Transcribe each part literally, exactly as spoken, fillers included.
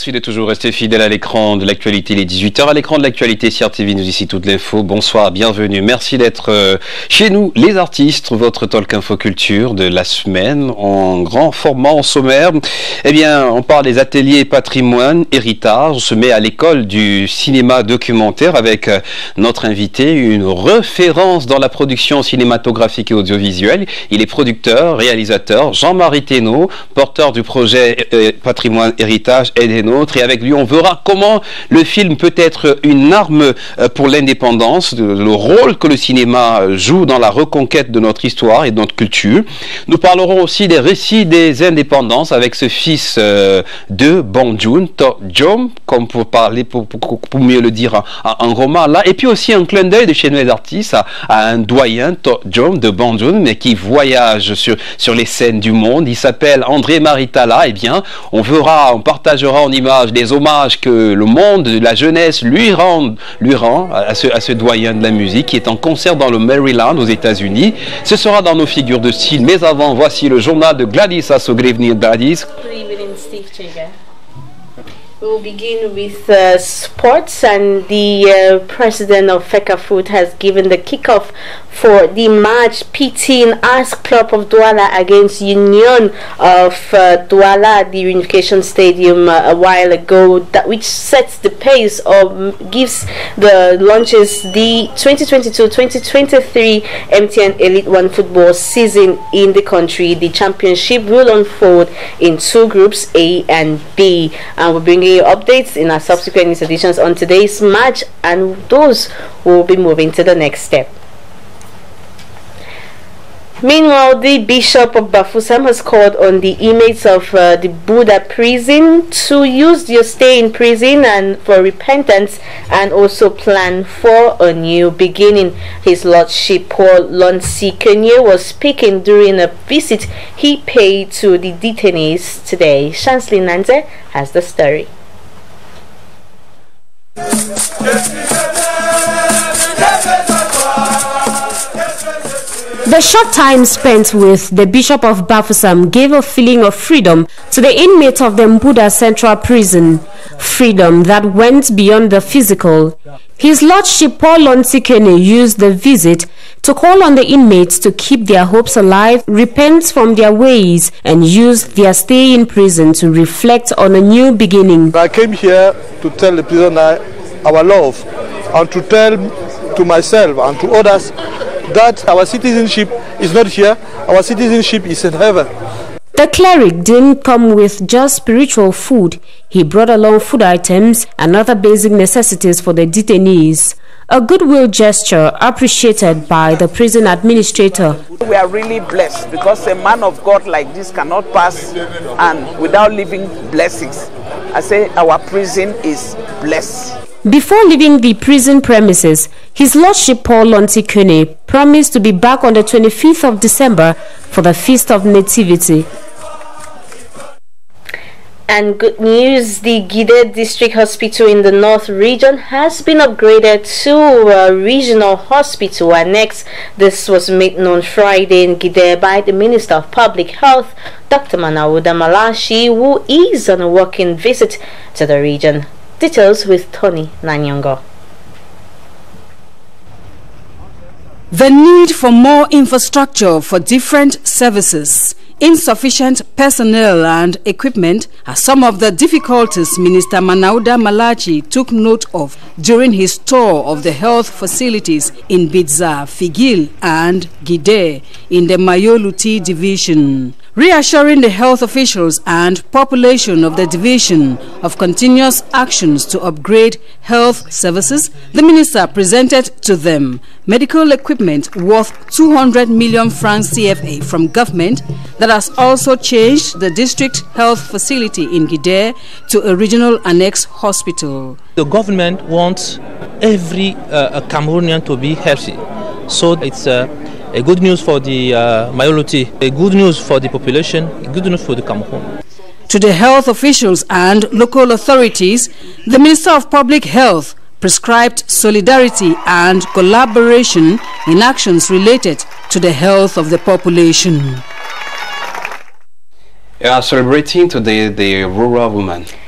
Merci de toujours rester fidèle à l'écran de l'actualité, les dix-huit heures. À l'écran de l'actualité, C R T V nous ici toute l'info. Bonsoir, bienvenue. Merci d'être euh, chez nous, les artistes, votre talk info culture de la semaine en grand format, en sommaire. Eh bien, on parle des ateliers patrimoine, héritage. On se met à l'école du cinéma documentaire avec euh, notre invité, une référence dans la production cinématographique et audiovisuelle. Il est producteur, réalisateur, Jean-Marie Thénault, porteur du projet euh, patrimoine, héritage et des nôtres, et avec lui on verra comment le film peut être une arme pour l'indépendance, le rôle que le cinéma joue dans la reconquête de notre histoire et de notre culture. Nous parlerons aussi des récits des indépendances avec ce fils euh, de Banjoun, To Jom, comme pour parler, pour, pour, pour mieux le dire en, en roman là, et puis aussi un clin d'œil de chez nous les artistes à, à un doyen, To Jom de Banjoun, mais qui voyage sur, sur les scènes du monde. Il s'appelle André Maritala. Eh bien, on verra, on partagera en images les hommages que le monde, la jeunesse lui rend, lui rend à, ce, à ce doyen de la musique qui est en concert dans le Maryland aux États-Unis. Ce sera dans nos figures de style. Mais avant, voici le journal de Gladys Assogrevny. Gladys. Good evening, Steve Chega. We'll begin with uh, sports, and the uh, president of FECAFOOT has given the kickoff for the match pitting Arts Club of Douala against Union of uh, Douala at the Unification Stadium uh, a while ago, that which sets the pace or gives the launches the twenty twenty-two twenty twenty-three M T N Elite One football season in the country. The championship will unfold in two groups, A and B, and we're bringing you updates in our subsequent news editions on today's match, and those will be moving to the next step. Meanwhile, the Bishop of Bafoussam has called on the inmates of uh, the Buddha prison to use their stay in prison and for repentance, and also plan for a new beginning. His Lordship Paul Lonsi-Kenye was speaking during a visit he paid to the detainees today. Shansley Nanze has the story. The short time spent with the Bishop of Bafoussam gave a feeling of freedom to the inmates of the Mbuda Central Prison, freedom that went beyond the physical. His Lordship Paul Lonsi-Kenye used the visit to call on the inmates to keep their hopes alive, repent from their ways, and use their stay in prison to reflect on a new beginning. I came here to tell the prisoner our love, and to tell to myself and to others that our citizenship is not here, our citizenship is in heaven. The cleric didn't come with just spiritual food. He brought along food items and other basic necessities for the detainees. A goodwill gesture appreciated by the prison administrator. We are really blessed because a man of God like this cannot pass and without leaving blessings. I say our prison is blessed. Before leaving the prison premises, His Lordship Paul Lonsi-Kenye promised to be back on the twenty-fifth of December for the Feast of Nativity. And good news, the Gide District Hospital in the North Region has been upgraded to a regional hospital annex. This was made known Friday in Gide by the Minister of Public Health, Doctor Manawuda Malachi, who is on a working visit to the region. Details with Tony Nanyongo. The need for more infrastructure for different services, insufficient personnel and equipment are some of the difficulties Minister Manawuda Malachi took note of during his tour of the health facilities in Bidza, Figil and Gide in the Mayoluti division. Reassuring the health officials and population of the division of continuous actions to upgrade health services, the minister presented to them medical equipment worth two hundred million francs C F A from government that has also changed the district health facility in Gide to a regional annex hospital. The government wants every uh, Cameroonian to be healthy, so it's uh, a good news for the uh, Mayoluti, a good news for the population, a good news for the Cameroon. To the health officials and local authorities, the Minister of Public Health prescribed solidarity and collaboration in actions related to the health of the population. We are celebrating today the rural woman.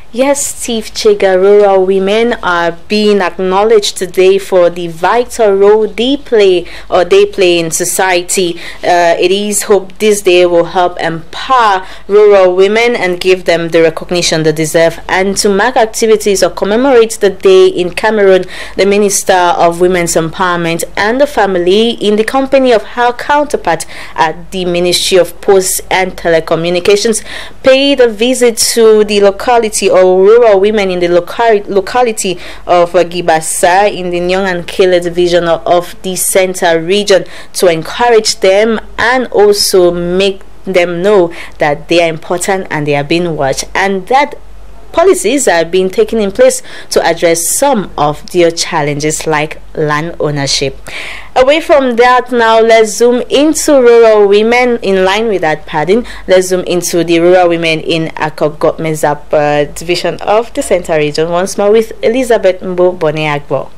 Yes, Steve Chega, rural women are being acknowledged today for the vital role they play or they play in society. Uh, it is hoped this day will help empower rural women and give them the recognition they deserve. And to mark activities or commemorate the day in Cameroon, the Minister of Women's Empowerment and the Family, in the company of her counterpart at the Ministry of Posts and Telecommunications, paid a visit to the locality or rural women in the local locality of uh, Gibasa in the Nyong and Kele division of, of the Center region to encourage them and also make them know that they are important and they are being watched, and that policies are being taken in place to address some of their challenges like land ownership. Away from that, now let's zoom into rural women. In line with that padding, let's zoom into the rural women in Akok Mezap uh, division of the Center region once more with Elizabeth Mbo Boneagbo.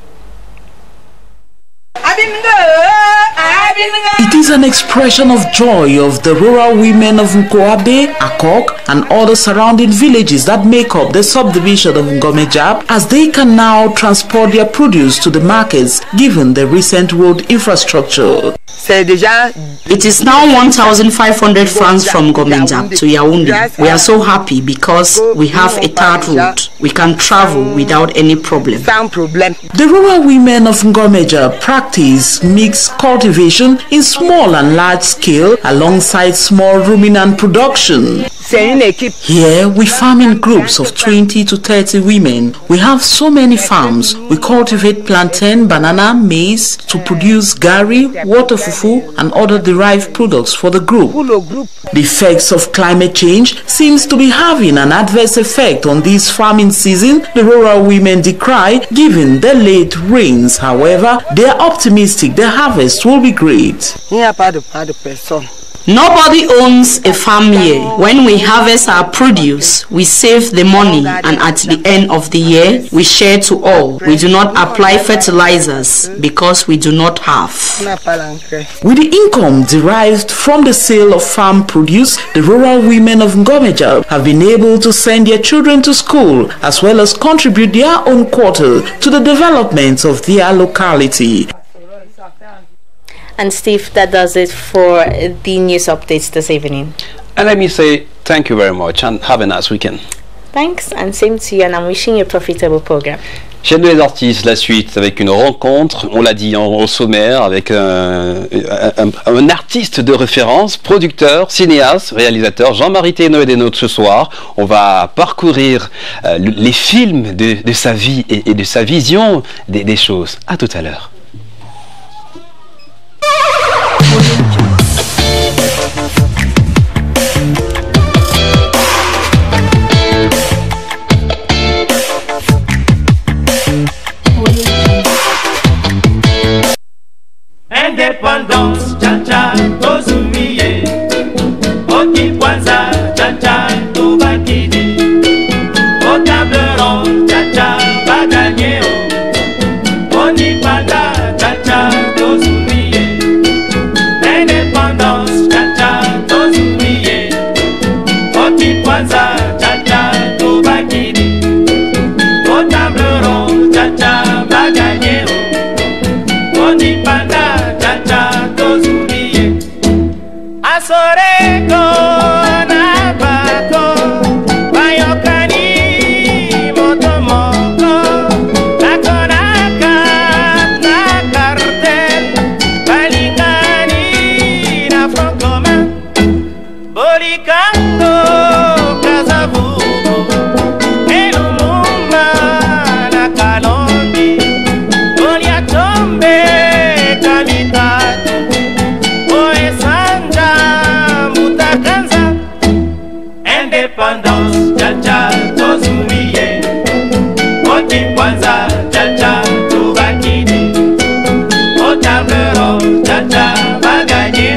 It is an expression of joy of the rural women of Nkoabe, Akok, and other surrounding villages that make up the subdivision of Ngomejab, as they can now transport their produce to the markets given the recent road infrastructure. It is now one thousand five hundred francs from Ngomejab to Yaoundé. We are so happy because we have a third route. We can travel without any problem. The rural women of Ngomejab practice mixed cultivation in small and large scale alongside small ruminant production. Here we farm in groups of twenty to thirty women. We have so many farms. We cultivate plantain, banana, maize to produce gari, water fufu and other derived products for the group. The effects of climate change seems to be having an adverse effect on this farming season, the rural women decry, given the late rains. However, they are optimistic the harvest will be great. Nobody owns a farm here. When we harvest our produce, we save the money, and at the end of the year, we share to all. We do not apply fertilizers because we do not have. With the income derived from the sale of farm produce, the rural women of Ngomejab have been able to send their children to school as well as contribute their own quarter to the development of their locality. And Steve, that does it for the news updates this evening. And let me say thank you very much and have a nice weekend. Thanks, and same to you, and I'm wishing you a profitable program. Chez nous les artistes, la suite avec une rencontre, on l'a dit en, au sommaire, avec un, un, un artiste de référence, producteur, cinéaste, réalisateur, Jean-Marie Thénault est des nôtres ce soir. On va parcourir euh, les films de, de sa vie et, et de sa vision des, des choses. À tout à l'heure. Indépendance, cha-cha, tozumiye. Oti kwanza, cha-cha, tubakidi. Au table ronde, cha-cha, baganye. Oni panda, cha-cha, tozumiye. Indépendance, cha-cha, tozumiye. Oti kwanza, cha-cha, tubakidi. Au table ronde, cha-cha, baganye. Oni panda. Asoreko na bako bayokani motomoko nakonaka na cartel balingani na francoma bolikando kazavugo elumuma na kalondi boliatombe kamitatu Indépendance, cha-cha, tozumiye. Oti kwanza, cha-cha, tubakidi. Au tablero, cha-cha, baganye.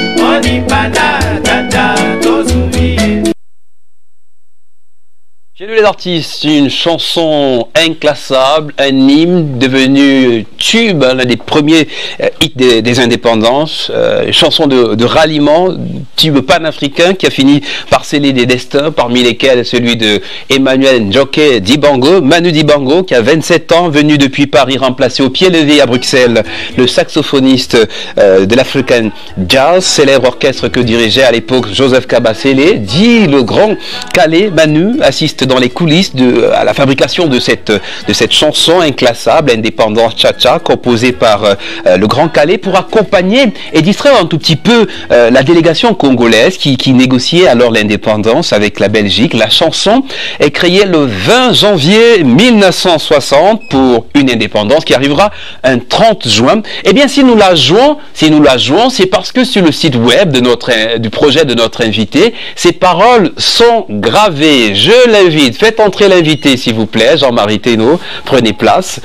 Oni panda, cha-cha, tozumiye. Chez nous les artistes, une chanson inclassable, un hymne devenu tube, l'un des premiers euh, hits des, des indépendances, euh, chanson de, de ralliement, tube panafricain qui a fini par sceller des destins, parmi lesquels celui de Emmanuel Njoke Dibango, Manu Dibango, qui a vingt-sept ans, venu depuis Paris remplacer au pied levé à Bruxelles le saxophoniste euh, de l'African Jazz, célèbre orchestre que dirigeait à l'époque Joseph Kabasele. Dit le grand Calais, Manu assiste dans les coulisses de, à la fabrication de cette, de cette chanson inclassable, Indépendance Cha-Cha, composée par euh, le grand Calais pour accompagner et distraire un tout petit peu euh, la délégation congolaise qui, qui négociait alors l'indépendance avec la Belgique. La chanson est créée le vingt janvier mille neuf cent soixante pour une indépendance qui arrivera un trente juin. Eh bien, si nous la jouons, si nous la jouons, c'est parce que sur le site web de notre, du projet de notre invité, ces paroles sont gravées. Je l'invite, faites entrer l'invité s'il vous plaît, Jean-Marie Thénault, prenez place.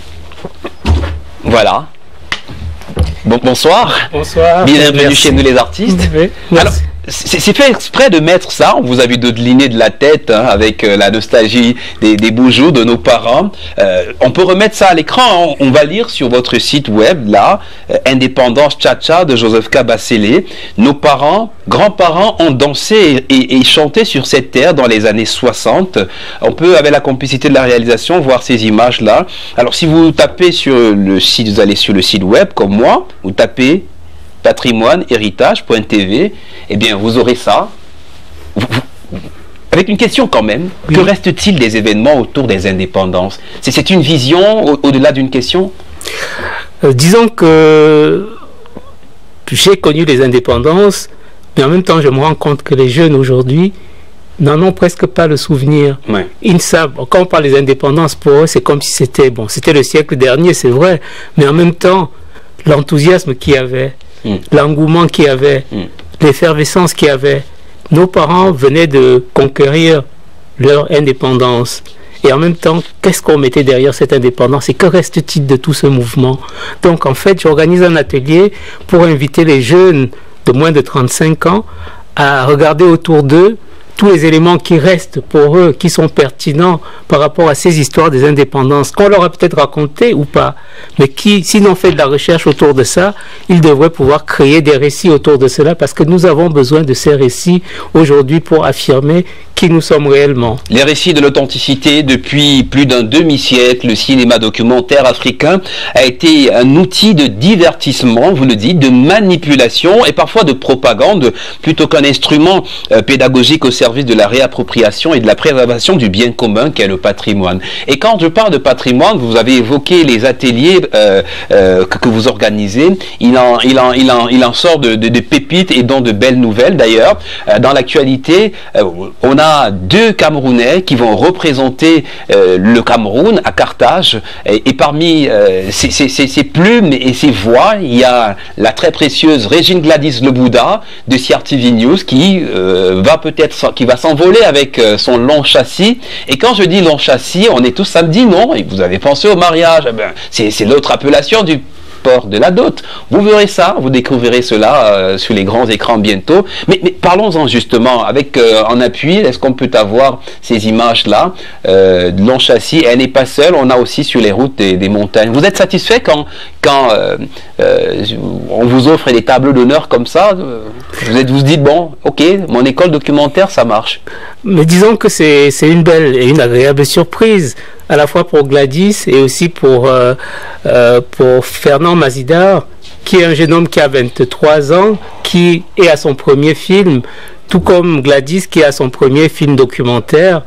Voilà. Bon, bonsoir. Bonsoir. Bienvenue Merci. Chez nous les artistes. Oui, alors, c'est fait exprès de mettre ça, on vous a vu dodeliner de la tête hein, avec euh, la nostalgie des, des beaux jours de nos parents. Euh, on peut remettre ça à l'écran, hein. On va lire sur votre site web là, euh, Indépendance Cha-Cha de Joseph Kabasele. Nos parents, grands-parents ont dansé et, et, et chanté sur cette terre dans les années soixante. On peut, avec la complicité de la réalisation, voir ces images là. Alors si vous tapez sur le site, vous allez sur le site web comme moi, vous tapez patrimoine héritage point t v, eh bien vous aurez ça. Avec une question quand même, oui. Que reste-t-il des événements autour des indépendances? C'est une vision au-delà d'une question? euh, Disons que j'ai connu les indépendances, mais en même temps je me rends compte que les jeunes aujourd'hui n'en ont presque pas le souvenir. Ouais. Ils ne savent, quand on parle des indépendances, pour eux c'est comme si c'était bon, c'était le siècle dernier, c'est vrai, mais en même temps l'enthousiasme qu'il y avait, mm. l'engouement qu'il y avait, mm. l'effervescence qu'il y avait. Nos parents venaient de conquérir leur indépendance. Et en même temps, qu'est-ce qu'on mettait derrière cette indépendance et que reste-t-il de tout ce mouvement? Donc en fait, j'organise un atelier pour inviter les jeunes de moins de trente-cinq ans à regarder autour d'eux tous les éléments qui restent pour eux, qui sont pertinents par rapport à ces histoires des indépendances, qu'on leur a peut-être raconté ou pas, mais qui, s'ils ont fait de la recherche autour de ça, ils devraient pouvoir créer des récits autour de cela, parce que nous avons besoin de ces récits aujourd'hui pour affirmer qui nous sommes réellement. Les récits de l'authenticité depuis plus d'un demi-siècle, le cinéma documentaire africain a été un outil de divertissement, vous le dites, de manipulation et parfois de propagande, plutôt qu'un instrument euh, pédagogique au service de la réappropriation et de la préservation du bien commun qu'est le patrimoine. Et quand je parle de patrimoine, vous avez évoqué les ateliers euh, euh, que, que vous organisez. Il en, il en, il en, il en sort de, de, de pépites et dont de belles nouvelles d'ailleurs. Euh, dans l'actualité, euh, on a deux Camerounais qui vont représenter euh, le Cameroun à Carthage et, et parmi euh, ces, ces, ces, ces plumes et ces voix, il y a la très précieuse Régine Gladys Le Bouddha de C R T V News qui euh, va peut-être qui va s'envoler avec euh, son long châssis. Et quand je dis long châssis, on est tous samedi, non? Et vous avez pensé au mariage, eh ben, c'est l'autre appellation du de la dot. Vous verrez ça, vous découvrirez cela euh, sur les grands écrans bientôt. Mais, mais parlons-en justement, avec euh, en appui, est-ce qu'on peut avoir ces images-là euh, de long châssis? Et elle n'est pas seule, on a aussi sur les routes des, des montagnes. Vous êtes satisfait quand, quand euh, euh, on vous offre des tableaux d'honneur comme ça? Vous êtes, vous dites, bon, ok, mon école documentaire, ça marche. Mais disons que c'est une belle et une agréable surprise, à la fois pour Gladys et aussi pour, euh, euh, pour Fernand Mazidar, qui est un jeune homme qui a vingt-trois ans, qui est à son premier film, tout comme Gladys qui est à son premier film documentaire.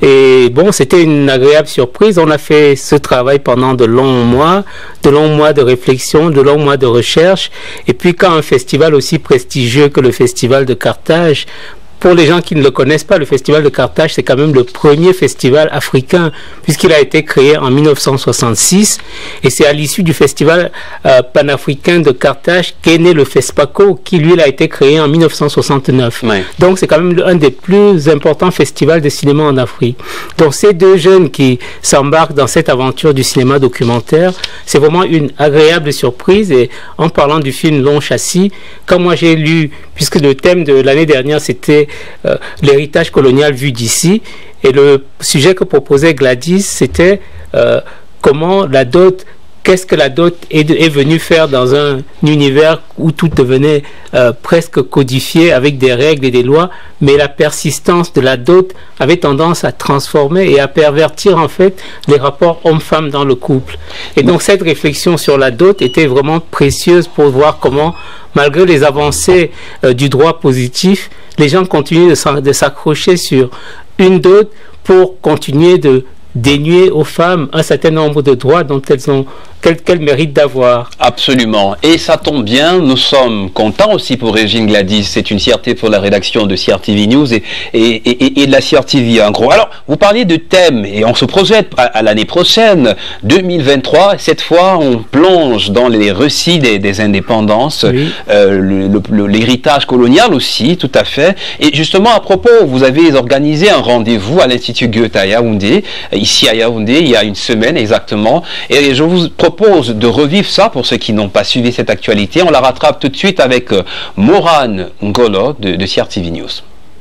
Et bon, c'était une agréable surprise. On a fait ce travail pendant de longs mois, de longs mois de réflexion, de longs mois de recherche. Et puis quand un festival aussi prestigieux que le Festival de Carthage, pour les gens qui ne le connaissent pas, le Festival de Carthage, c'est quand même le premier festival africain, puisqu'il a été créé en mille neuf cent soixante-six, et c'est à l'issue du Festival euh, panafricain de Carthage qu'est né le FESPACO, qui lui a été créé en mille neuf cent soixante-neuf. Ouais. Donc c'est quand même un des plus importants festivals de cinéma en Afrique. Donc ces deux jeunes qui s'embarquent dans cette aventure du cinéma documentaire, c'est vraiment une agréable surprise. Et en parlant du film Long Châssis, quand moi j'ai lu, puisque le thème de l'année dernière c'était c'était euh, l'héritage colonial vu d'ici. Et le sujet que proposait Gladys, c'était euh, comment la dot, qu'est-ce que la dot est, est venue faire dans un univers où tout devenait euh, presque codifié avec des règles et des lois, mais la persistance de la dot avait tendance à transformer et à pervertir en fait les rapports hommes-femmes dans le couple. Et donc cette réflexion sur la dot était vraiment précieuse pour voir comment, malgré les avancées euh, du droit positif, les gens continuent de s'accrocher sur une dot pour continuer de dénuer aux femmes un certain nombre de droits dont elles ont qu'elles qu'elles méritent d'avoir. Absolument. Et ça tombe bien, nous sommes contents aussi pour Régine Gladys. C'est une fierté pour la rédaction de C R T V News et, et, et, et de la C R T V en gros. Alors, vous parliez de thèmes et on se projette à, à l'année prochaine, deux mille vingt-trois. Cette fois, on plonge dans les récits des, des indépendances, oui. euh, l'héritage colonial aussi, tout à fait. Et justement, à propos, vous avez organisé un rendez-vous à l'Institut Goethe à Yaoundé, ici à Yaoundé, il y a une semaine exactement. Et je vous propose de revivre ça pour ceux qui n'ont pas suivi cette actualité. On la rattrape tout de suite avec euh, Morane Ngolo de, de C R T V News.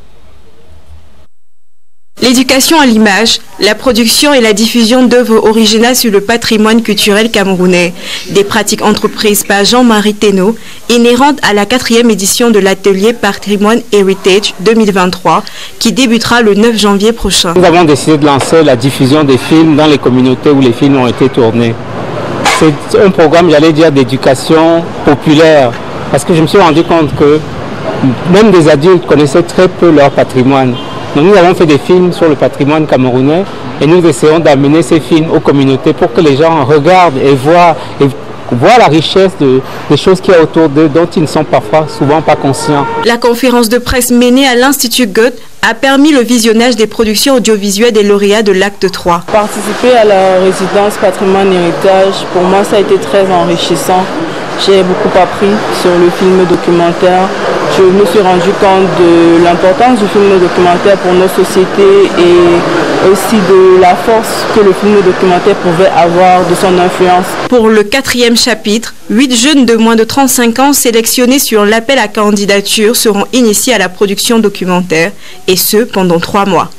L'éducation à l'image, la production et la diffusion d'œuvres originales sur le patrimoine culturel camerounais, des pratiques entreprises par Jean-Marie Thénault, inhérentes à la quatrième édition de l'atelier Patrimoine Heritage deux mille vingt-trois, qui débutera le neuf janvier prochain. Nous avons décidé de lancer la diffusion des films dans les communautés où les films ont été tournés. C'est un programme, j'allais dire, d'éducation populaire, parce que je me suis rendu compte que même des adultes connaissaient très peu leur patrimoine. Donc nous avons fait des films sur le patrimoine camerounais et nous essayons d'amener ces films aux communautés pour que les gens regardent et voient, et voient la richesse de, des choses qu'il y a autour d'eux dont ils ne sont parfois souvent pas conscients. La conférence de presse menée à l'Institut Goethe a permis le visionnage des productions audiovisuelles des lauréats de l'acte trois. Participer à la résidence patrimoine héritage, pour moi ça a été très enrichissant. J'ai beaucoup appris sur le film documentaire. Je me suis rendu compte de l'importance du film documentaire pour nos sociétés et aussi de la force que le film documentaire pouvait avoir, de son influence. Pour le quatrième chapitre, huit jeunes de moins de trente-cinq ans sélectionnés sur l'appel à candidature seront initiés à la production documentaire, et ce pendant trois mois.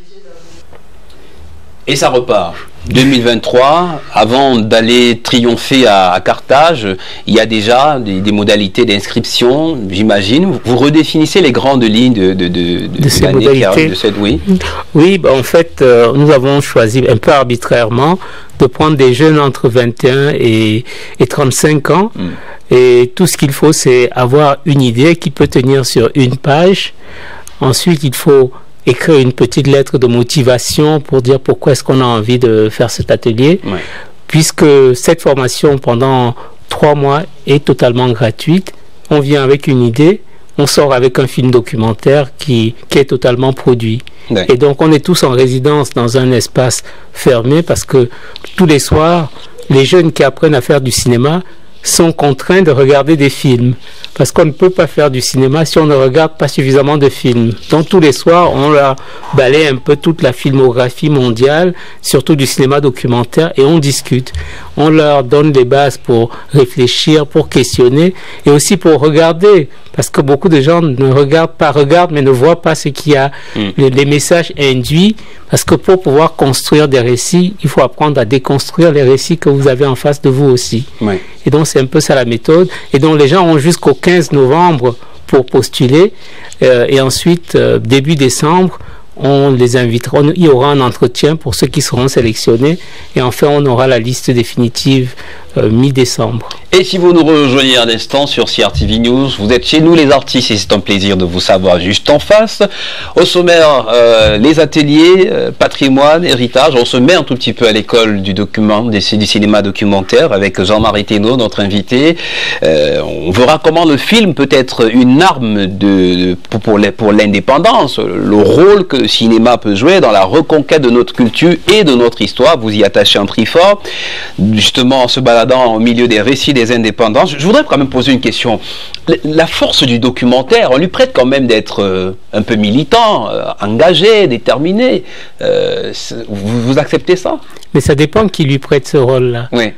Et ça repart. deux mille vingt-trois, avant d'aller triompher à, à Carthage, il y a déjà des, des modalités d'inscription, j'imagine. Vous redéfinissez les grandes lignes de, de, de, de, de ces modalités. De cette, oui, oui bah en fait, euh, nous avons choisi un peu arbitrairement de prendre des jeunes entre vingt et un et, et trente-cinq ans. Mm. Et tout ce qu'il faut, c'est avoir une idée qui peut tenir sur une page. Ensuite, il faut écrire une petite lettre de motivation pour dire pourquoi est-ce qu'on a envie de faire cet atelier, ouais. Puisque cette formation pendant trois mois est totalement gratuite. On vient avec une idée, on sort avec un film documentaire qui, qui est totalement produit. Ouais. Et donc on est tous en résidence dans un espace fermé parce que tous les soirs, les jeunes qui apprennent à faire du cinéma sont contraints de regarder des films parce qu'on ne peut pas faire du cinéma si on ne regarde pas suffisamment de films. Donc tous les soirs, on leur balaye un peu toute la filmographie mondiale, surtout du cinéma documentaire, et on discute. On leur donne des bases pour réfléchir, pour questionner, et aussi pour regarder, parce que beaucoup de gens ne regardent pas, regardent, mais ne voient pas ce qu'il y a, mmh. les, les messages induits, parce que pour pouvoir construire des récits, il faut apprendre à déconstruire les récits que vous avez en face de vous aussi. Oui. Et donc c'est un peu ça la méthode, et donc les gens ont jusqu'au quinze novembre pour postuler, euh, et ensuite euh, début décembre on les invitera, on, il y aura un entretien pour ceux qui seront sélectionnés, et enfin on aura la liste définitive euh, mi-décembre. Et si vous nous rejoignez un instant sur C R T V News, vous êtes chez nous les artistes et c'est un plaisir de vous savoir juste en face. Au sommaire, euh, les ateliers, euh, patrimoine, héritage. On se met un tout petit peu à l'école du document, du cinéma documentaire avec Jean-Marie Thénault, notre invité. Euh, on verra comment le film peut être une arme de, pour, pour, les, pour l'indépendance, le rôle que le cinéma peut jouer dans la reconquête de notre culture et de notre histoire. Vous y attachez un prix fort, justement en se baladant au milieu des récits des indépendances. Je voudrais quand même poser une question. La force du documentaire, on lui prête quand même d'être euh, un peu militant, euh, engagé, déterminé. Euh, vous, vous acceptez ça? Mais ça dépend qui lui prête ce rôle-là. Oui.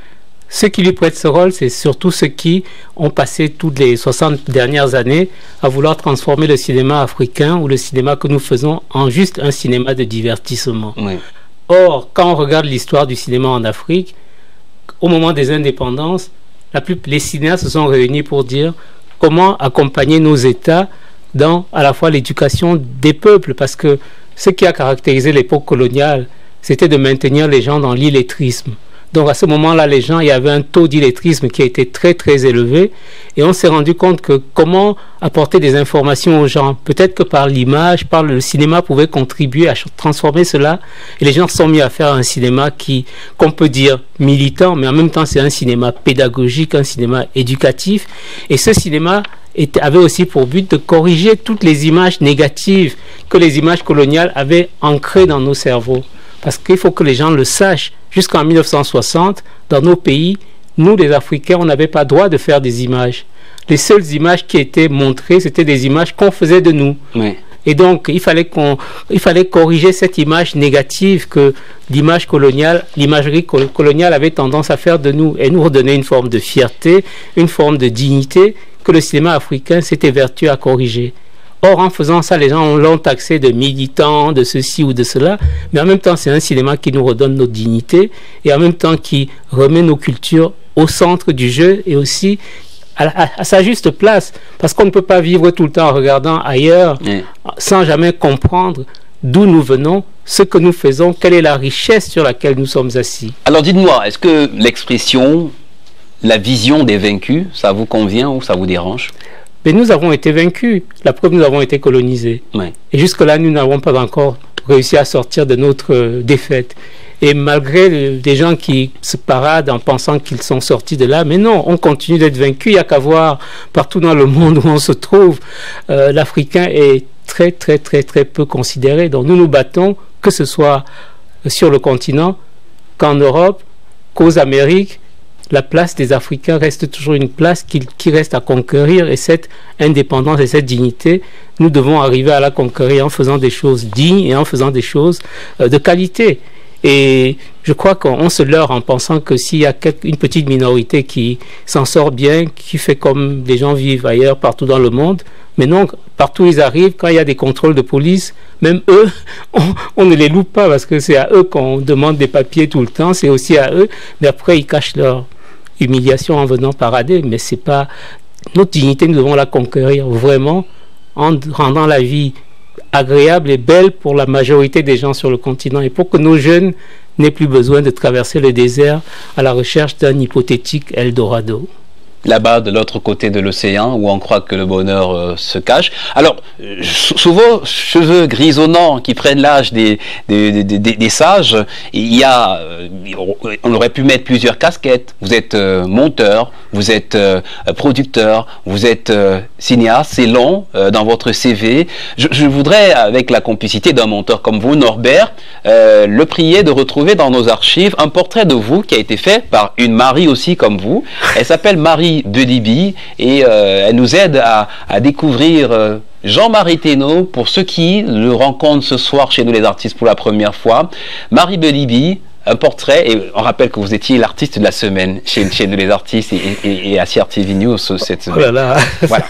Ceux qui lui prêtent ce rôle, c'est surtout ceux qui ont passé toutes les soixante dernières années à vouloir transformer le cinéma africain ou le cinéma que nous faisons en juste un cinéma de divertissement. Oui. Or, quand on regarde l'histoire du cinéma en Afrique, au moment des indépendances, la plus, les cinéastes se sont réunis pour dire comment accompagner nos États dans à la fois l'éducation des peuples, parce que ce qui a caractérisé l'époque coloniale, c'était de maintenir les gens dans l'illettrisme. Donc à ce moment-là, les gens, il y avait un taux d'illettrisme qui a été très très élevé et on s'est rendu compte que comment apporter des informations aux gens, peut-être que par l'image, par le cinéma pouvait contribuer à transformer cela et les gens se sont mis à faire un cinéma qui, qu'on peut dire militant, mais en même temps c'est un cinéma pédagogique, un cinéma éducatif et ce cinéma avait aussi pour but de corriger toutes les images négatives que les images coloniales avaient ancrées dans nos cerveaux. Parce qu'il faut que les gens le sachent. Jusqu'en mille neuf cent soixante, dans nos pays, nous les Africains, on n'avait pas droit de faire des images. Les seules images qui étaient montrées, c'était des images qu'on faisait de nous. Oui. Et donc, il fallait qu'on, il fallait corriger cette image négative que l'image coloniale, l'imagerie coloniale avait tendance à faire de nous et nous redonner une forme de fierté, une forme de dignité que le cinéma africain s'était évertué à corriger. Or, en faisant ça, les gens l'ont taxé de militants, de ceci ou de cela, mais en même temps, c'est un cinéma qui nous redonne notre dignité et en même temps qui remet nos cultures au centre du jeu et aussi à, à, à sa juste place, parce qu'on ne peut pas vivre tout le temps en regardant ailleurs mmh. sans jamais comprendre d'où nous venons, ce que nous faisons, quelle est la richesse sur laquelle nous sommes assis. Alors dites-moi, est-ce que l'expression, la vision des vaincus, ça vous convient ou ça vous dérange ? Mais nous avons été vaincus. La preuve, nous avons été colonisés. Oui. Et jusque-là, nous n'avons pas encore réussi à sortir de notre euh, défaite. Et malgré le, des gens qui se paradent en pensant qu'ils sont sortis de là, mais non, on continue d'être vaincus. Il n'y a qu'à voir partout dans le monde où on se trouve. Euh, L'Africain est très, très, très, très peu considéré. Donc nous nous battons, que ce soit sur le continent, qu'en Europe, qu'aux Amériques. La place des Africains reste toujours une place qui, qui reste à conquérir et cette indépendance et cette dignité, nous devons arriver à la conquérir en faisant des choses dignes et en faisant des choses euh, de qualité. Et je crois qu'on se leurre en pensant que s'il y a une petite minorité qui s'en sort bien, qui fait comme les gens vivent ailleurs, partout dans le monde, mais non, partout où ils arrivent, quand il y a des contrôles de police, même eux, on, on ne les loupe pas parce que c'est à eux qu'on demande des papiers tout le temps, c'est aussi à eux, mais après ils cachent leur humiliation en venant parader, mais c'est pas notre dignité, nous devons la conquérir vraiment en rendant la vie agréable et belle pour la majorité des gens sur le continent et pour que nos jeunes n'aient plus besoin de traverser le désert à la recherche d'un hypothétique Eldorado. Là-bas, de l'autre côté de l'océan, où on croit que le bonheur euh, se cache. Alors, euh, sous vos cheveux grisonnants qui prennent l'âge des, des, des, des, des sages, il y a, euh, on aurait pu mettre plusieurs casquettes. Vous êtes euh, monteur, vous êtes euh, producteur, vous êtes euh, cinéaste, c'est long euh, dans votre C V. Je, je voudrais, avec la complicité d'un monteur comme vous, Norbert, euh, le prier de retrouver dans nos archives un portrait de vous qui a été fait par une Marie aussi comme vous. Elle s'appelle Marie Belibi et euh, elle nous aide à, à découvrir euh, Jean-Marie Thénault pour ceux qui le rencontrent ce soir chez nous les artistes pour la première fois. Marie Belibi, un portrait, et on rappelle que vous étiez l'artiste de la semaine chez, chez nous les artistes et, et, et à C R T V News cette semaine. Oh là là. Voilà.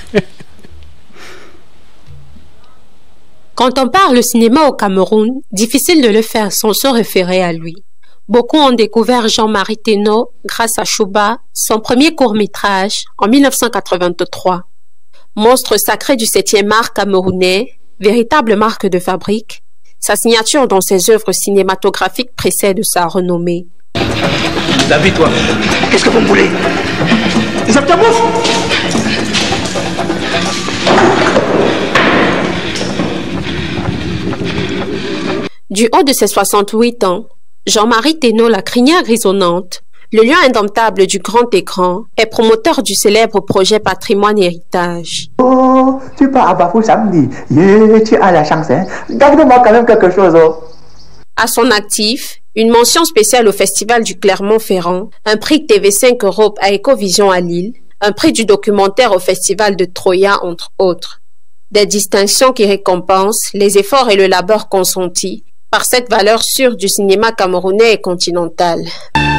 Quand on parle cinéma au Cameroun, difficile de le faire sans se référer à lui. Beaucoup ont découvert Jean-Marie Thénault grâce à Chouba, son premier court-métrage en mille neuf cent quatre-vingt-trois. Monstre sacré du septième art camerounais, véritable marque de fabrique, sa signature dans ses œuvres cinématographiques précède sa renommée. David, toi, qu'est-ce que vous voulez? Ils ont ta bouffe. Du haut de ses soixante-huit ans, Jean-Marie Thénault, la crinière grisonnante, le lion indomptable du grand écran, est promoteur du célèbre projet Patrimoine Héritage. Oh, tu pars à Bafou samedi. Yeah, tu as la chance, hein. Garde-moi quand même quelque chose, oh. À son actif, une mention spéciale au Festival du Clermont-Ferrand, un prix T V cinq Europe à Ecovision à Lille, un prix du documentaire au Festival de Troya, entre autres. Des distinctions qui récompensent les efforts et le labeur consentis par cette valeur sûre du cinéma camerounais et continental.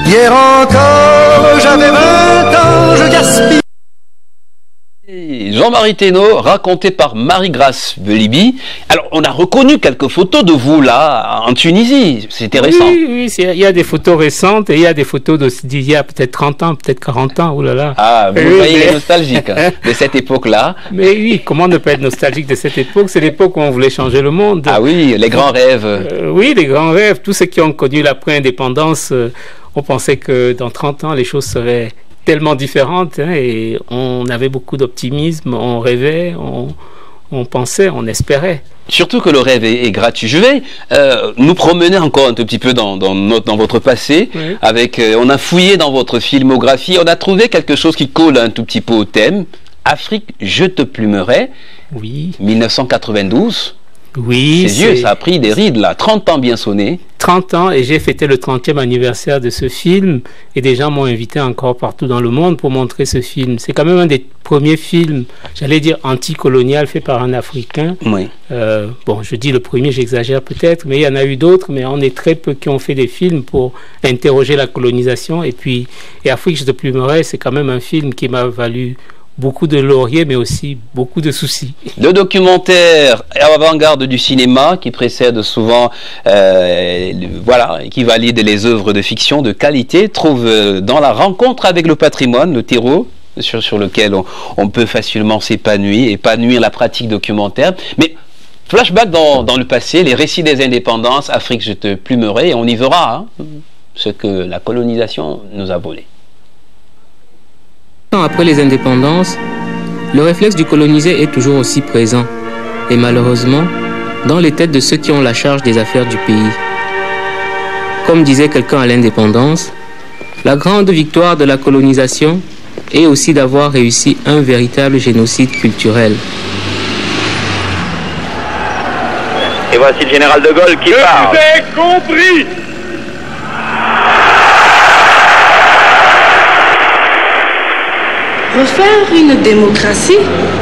Hier encore, j'avais vingt ans, je gaspille. Jean-Marie Thénault, raconté par Marie-Grâce Belibi. Alors, on a reconnu quelques photos de vous là, en Tunisie. C'était récent. Oui, oui, il y a des photos récentes et il y a des photos d'il y a peut-être trente ans, peut-être quarante ans. Oh là là. Ah, vous oui, voyez mais... les nostalgiques hein, de cette époque-là. Mais oui, comment ne pas être nostalgique de cette époque? C'est l'époque où on voulait changer le monde. Ah oui, les grands rêves. Euh, oui, les grands rêves. Tous ceux qui ont connu l'après-indépendance, euh, on pensait que dans trente ans, les choses seraient tellement différentes hein, et on avait beaucoup d'optimisme, on rêvait, on, on pensait, on espérait. Surtout que le rêve est, est gratuit. Je vais euh, nous promener encore un tout petit peu dans, dans, notre, dans votre passé. Oui. Avec, euh, on a fouillé dans votre filmographie, on a trouvé quelque chose qui colle un tout petit peu au thème. Afrique, je te plumerai. Oui. mille neuf cent quatre-vingt-douze. Oui. C'est vieux, ça a pris des rides là. trente ans bien sonnés. trente ans et j'ai fêté le trentième anniversaire de ce film et des gens m'ont invité encore partout dans le monde pour montrer ce film. C'est quand même un des premiers films, j'allais dire anticolonial, fait par un Africain. Oui. Euh, bon, je dis le premier, j'exagère peut-être, mais il y en a eu d'autres, mais on est très peu qui ont fait des films pour interroger la colonisation. Et puis, et Afrique, je te plumerai, c'est quand même un film qui m'a valu beaucoup de lauriers, mais aussi beaucoup de soucis. Le documentaire avant-garde du cinéma qui précède souvent, euh, voilà, qui valide les œuvres de fiction de qualité, trouve dans la rencontre avec le patrimoine, le terreau, sur, sur lequel on, on peut facilement s'épanouir, épanouir la pratique documentaire. Mais flashback dans, dans le passé, les récits des indépendances, Afrique, je te plumerai, et on y verra hein, ce que la colonisation nous a volé. Après les indépendances, le réflexe du colonisé est toujours aussi présent et malheureusement dans les têtes de ceux qui ont la charge des affaires du pays. Comme disait quelqu'un à l'indépendance, la grande victoire de la colonisation est aussi d'avoir réussi un véritable génocide culturel. Et voici le général de Gaulle qui parle. Je vous ai compris. Refaire une démocratie?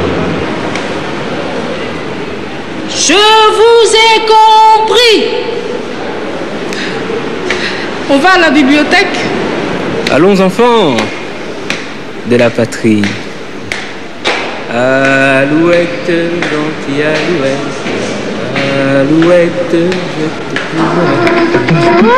Je vous ai compris. On va à la bibliothèque. Allons enfants de la patrie. Alouette, gentille alouette, alouette, je te plumerai.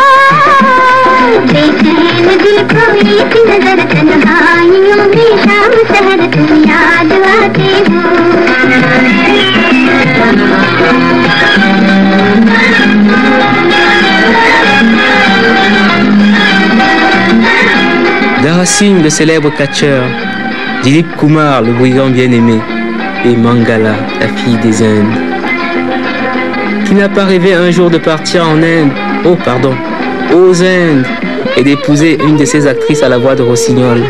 Racine, le célèbre catcheur, Dilip Kumar, le brigand bien-aimé, et Mangala, la fille des Indes. Qui n'a pas rêvé un jour de partir en Inde, oh pardon, aux Indes, et d'épouser une de ces actrices à la voix de Rossignol.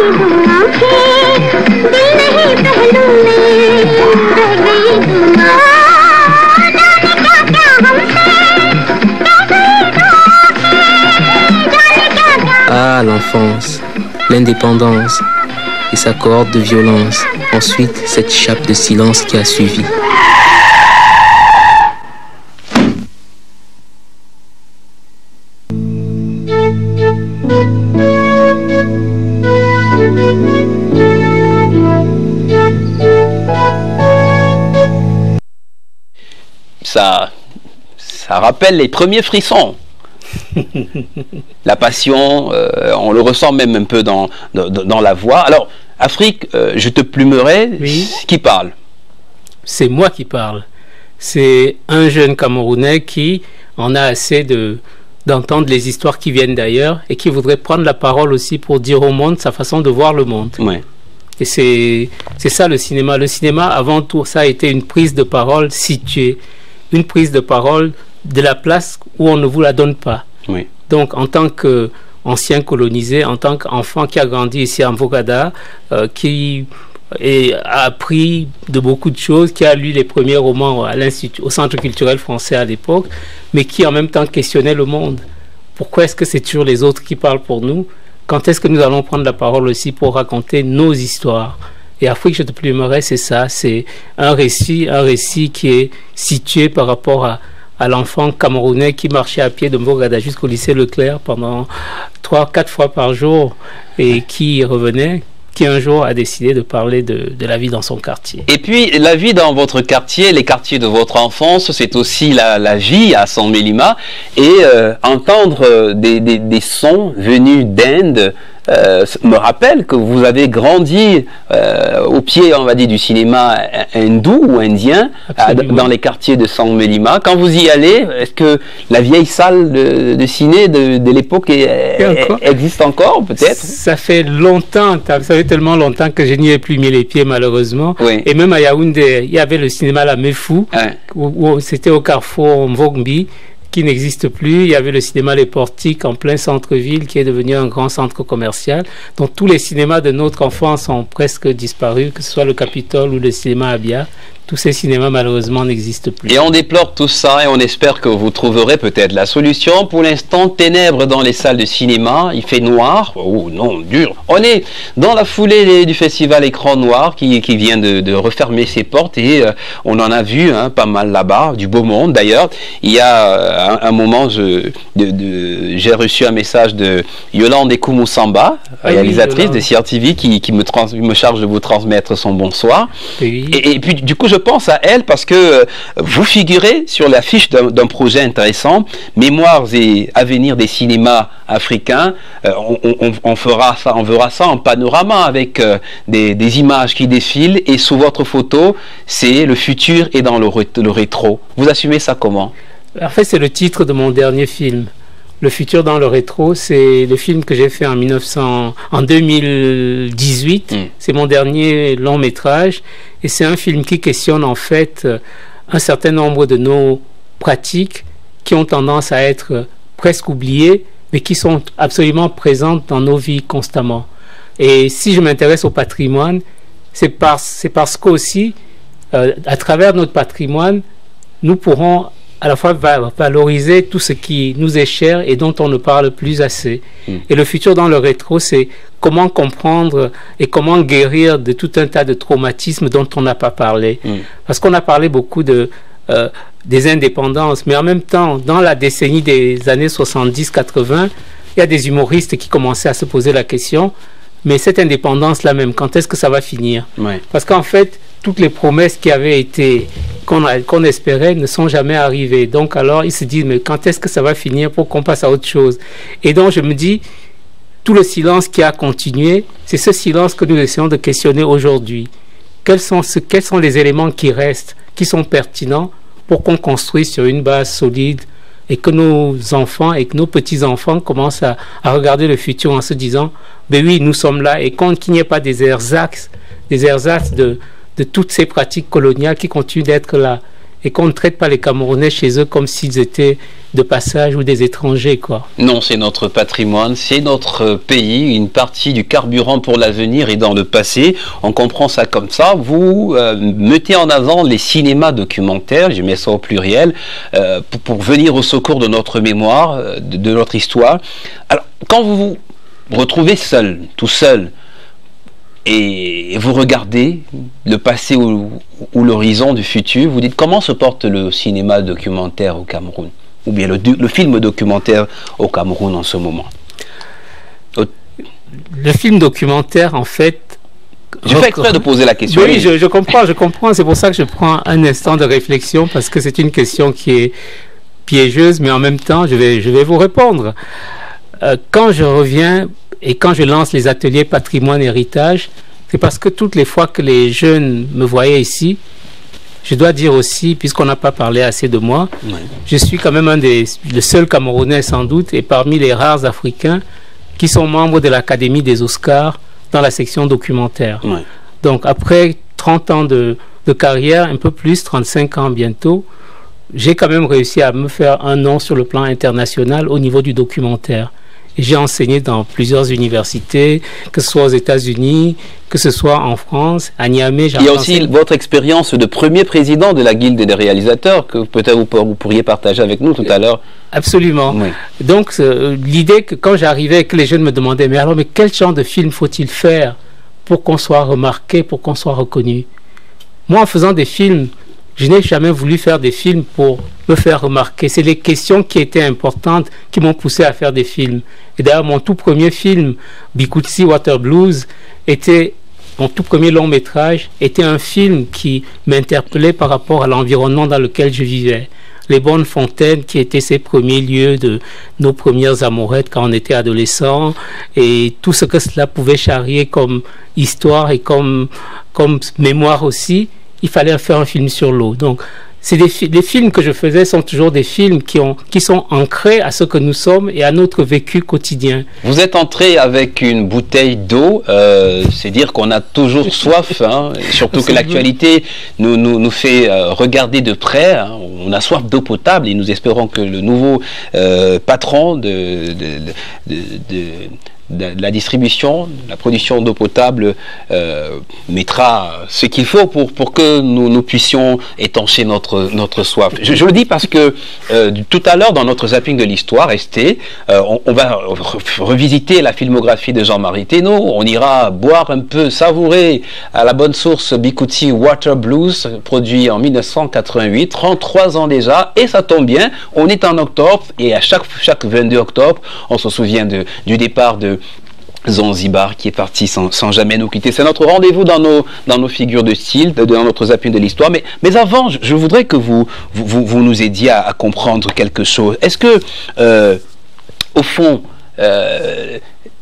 Ah, l'enfance, l'indépendance et sa cohorte de violence. Ensuite, cette chape de silence qui a suivi. Ça, ça rappelle les premiers frissons. La passion, euh, on le ressent même un peu dans, dans, dans la voix. Alors, Afrique, euh, je te plumerai, oui. Qui parle? C'est moi qui parle. C'est un jeune Camerounais qui en a assez de, d'entendre les histoires qui viennent d'ailleurs et qui voudrait prendre la parole aussi pour dire au monde sa façon de voir le monde. Ouais. Et c'est, c'est ça le cinéma. Le cinéma, avant tout, ça a été une prise de parole située, une prise de parole de la place où on ne vous la donne pas. Oui. Donc, en tant qu'ancien colonisé, en tant qu'enfant qui a grandi ici à Mvogada, euh, qui et a appris de beaucoup de choses, qui a lu les premiers romans à l'Institut, au Centre culturel français à l'époque, mais qui en même temps questionnait le monde. Pourquoi est-ce que c'est toujours les autres qui parlent pour nous? Quand est-ce que nous allons prendre la parole aussi pour raconter nos histoires? Et Afrique, je te plumerai, c'est ça, c'est un récit, un récit qui est situé par rapport à, à l'enfant camerounais qui marchait à pied de Mbogada jusqu'au lycée Leclerc pendant trois, quatre fois par jour et qui revenait, qui un jour a décidé de parler de, de la vie dans son quartier. Et puis, la vie dans votre quartier, les quartiers de votre enfance, c'est aussi la, la vie à San Mélima. Et euh, entendre des, des, des sons venus d'Inde euh, me rappelle que vous avez grandi euh, au pied, on va dire, du cinéma hindou ou indien, à, dans les quartiers de San Mélima. Quand vous y allez, est-ce que la vieille salle de, de ciné de, de l'époque existe encore, peut-être? Ça fait longtemps, ça fait tellement longtemps que je n'y ai plus mis les pieds, malheureusement. Oui. Et même à Yaoundé, il y avait le cinéma La Mefou, ouais. où, où c'était au carrefour Mvogbi, qui n'existe plus. Il y avait le cinéma Les Portiques en plein centre-ville qui est devenu un grand centre commercial. Donc tous les cinémas de notre enfance ont presque disparu, que ce soit le Capitole ou le cinéma Abia. Tous ces cinémas malheureusement n'existent plus. Et on déplore tout ça et on espère que vous trouverez peut-être la solution. Pour l'instant, ténèbres dans les salles de cinéma, il fait noir. Oh non, dur. On est dans la foulée du festival Écran Noir qui, qui vient de, de refermer ses portes et euh, on en a vu hein, pas mal là-bas, du beau monde d'ailleurs. Il y a euh, un, un moment, je, de, de, j'ai reçu un message de Yolande Ekoumoussamba, ah, réalisatrice oui, de C R T V, qui, qui me, trans, me charge de vous transmettre son bonsoir. Oui. Et, et puis du coup, je Je pense à elle parce que euh, vous figurez sur l'affiche d'un projet intéressant, Mémoires et Avenir des cinémas africains. Euh, on, on, on fera ça, on verra ça en panorama avec euh, des, des images qui défilent et sous votre photo, c'est le futur et dans le, le rétro. Vous assumez ça comment? En fait, c'est le titre de mon dernier film. Le futur dans le rétro, c'est le film que j'ai fait en, mille neuf cents, en deux mille dix-huit. Mm. C'est mon dernier long métrage. Et c'est un film qui questionne en fait un certain nombre de nos pratiques qui ont tendance à être presque oubliées, mais qui sont absolument présentes dans nos vies constamment. Et si je m'intéresse au patrimoine, c'est parce, c'est parce qu'aussi, euh, à travers notre patrimoine, nous pourrons à la fois valoriser tout ce qui nous est cher et dont on ne parle plus assez. Mm. Et le futur dans le rétro, c'est comment comprendre et comment guérir de tout un tas de traumatismes dont on n'a pas parlé. Mm. Parce qu'on a parlé beaucoup de, euh, des indépendances, mais en même temps, dans la décennie des années soixante-dix quatre-vingt, il y a des humoristes qui commençaient à se poser la question, mais cette indépendance-là même, quand est-ce que ça va finir? Ouais. Parce qu'en fait, toutes les promesses qui avaient été, qu'on qu'on espérait, ne sont jamais arrivées. Donc alors, ils se disent, mais quand est-ce que ça va finir pour qu'on passe à autre chose? Et donc, je me dis, tout le silence qui a continué, c'est ce silence que nous essayons de questionner aujourd'hui. Quels sont, ce, quels sont les éléments qui restent, qui sont pertinents pour qu'on construise sur une base solide et que nos enfants et que nos petits-enfants commencent à, à regarder le futur en se disant, ben oui, nous sommes là, et qu'il n'y ait pas des ersatz, des ersatz de de toutes ces pratiques coloniales qui continuent d'être là et qu'on ne traite pas les Camerounais chez eux comme s'ils étaient de passage ou des étrangers, quoi. Non, c'est notre patrimoine, c'est notre pays, une partie du carburant pour l'avenir et dans le passé. On comprend ça comme ça. Vous euh, mettez en avant les cinémas documentaires, je mets ça au pluriel, euh, pour, pour venir au secours de notre mémoire, de, de notre histoire. Alors, quand vous vous retrouvez seul, tout seul, et vous regardez le passé ou, ou l'horizon du futur, vous dites comment se porte le cinéma documentaire au Cameroun, ou bien le, le film documentaire au Cameroun en ce moment? Au... Le film documentaire, en fait... Je fais exprès de poser la question. Oui, je, je comprends, je comprends. C'est pour ça que je prends un instant de réflexion, parce que c'est une question qui est piégeuse, mais en même temps, je vais, je vais vous répondre. Euh, quand je reviens... Et quand je lance les ateliers patrimoine héritage, c'est parce que toutes les fois que les jeunes me voyaient ici, je dois dire aussi, puisqu'on n'a pas parlé assez de moi, oui. Je suis quand même un des le seul Camerounais sans doute, et parmi les rares Africains qui sont membres de l'Académie des Oscars dans la section documentaire. Oui. Donc après trente ans de, de carrière, un peu plus, trente-cinq ans bientôt, j'ai quand même réussi à me faire un nom sur le plan international au niveau du documentaire. J'ai enseigné dans plusieurs universités, que ce soit aux États-Unis, que ce soit en France, à Niamey. Il y a aussi votre expérience de premier président de la Guilde des réalisateurs, que peut-être vous, vous pourriez partager avec nous tout à l'heure. Absolument. Oui. Donc, euh, l'idée que quand j'arrivais, que les jeunes me demandaient, mais alors, mais quel genre de film faut-il faire pour qu'on soit remarqué, pour qu'on soit reconnu? Moi, en faisant des films je n'ai jamais voulu faire des films pour me faire remarquer. C'est les questions qui étaient importantes qui m'ont poussé à faire des films. Et d'ailleurs, mon tout premier film, Bikutsi Water Blues, était, mon tout premier long métrage, était un film qui m'interpellait par rapport à l'environnement dans lequel je vivais. Les Bonnes Fontaines, qui étaient ces premiers lieux de nos premières amourettes quand on était adolescent, et tout ce que cela pouvait charrier comme histoire et comme, comme mémoire aussi, il fallait faire un film sur l'eau. Donc, c'est des, les films que je faisais sont toujours des films qui, ont, qui sont ancrés à ce que nous sommes et à notre vécu quotidien. Vous êtes entré avec une bouteille d'eau, euh, c'est dire qu'on a toujours soif, hein, surtout que l'actualité nous, nous, nous fait euh, regarder de près. Hein, on a soif d'eau potable et nous espérons que le nouveau euh, patron de, de, de, de, de, de la distribution, de la production d'eau potable euh, mettra ce qu'il faut pour, pour que nous, nous puissions étancher notre, notre soif. Je, je le dis parce que euh, tout à l'heure, dans notre zapping de l'histoire, resté, euh, on, on va re revisiter la filmographie de Jean-Marie Thénault. On ira boire un peu, savourer à la bonne source Bikutsi Water Blues, produit en mille neuf cent quatre-vingt-huit, trente-trois ans déjà, et ça tombe bien, on est en octobre, et à chaque, chaque vingt-deux octobre, on se souvient de, du départ de Zanzibar qui est parti sans, sans jamais nous quitter. C'est notre rendez-vous dans nos, dans nos figures de style, de, dans notre zapping de l'histoire. Mais, mais avant, je, je voudrais que vous, vous, vous nous aidiez à, à comprendre quelque chose. Est-ce que, euh, au fond, euh,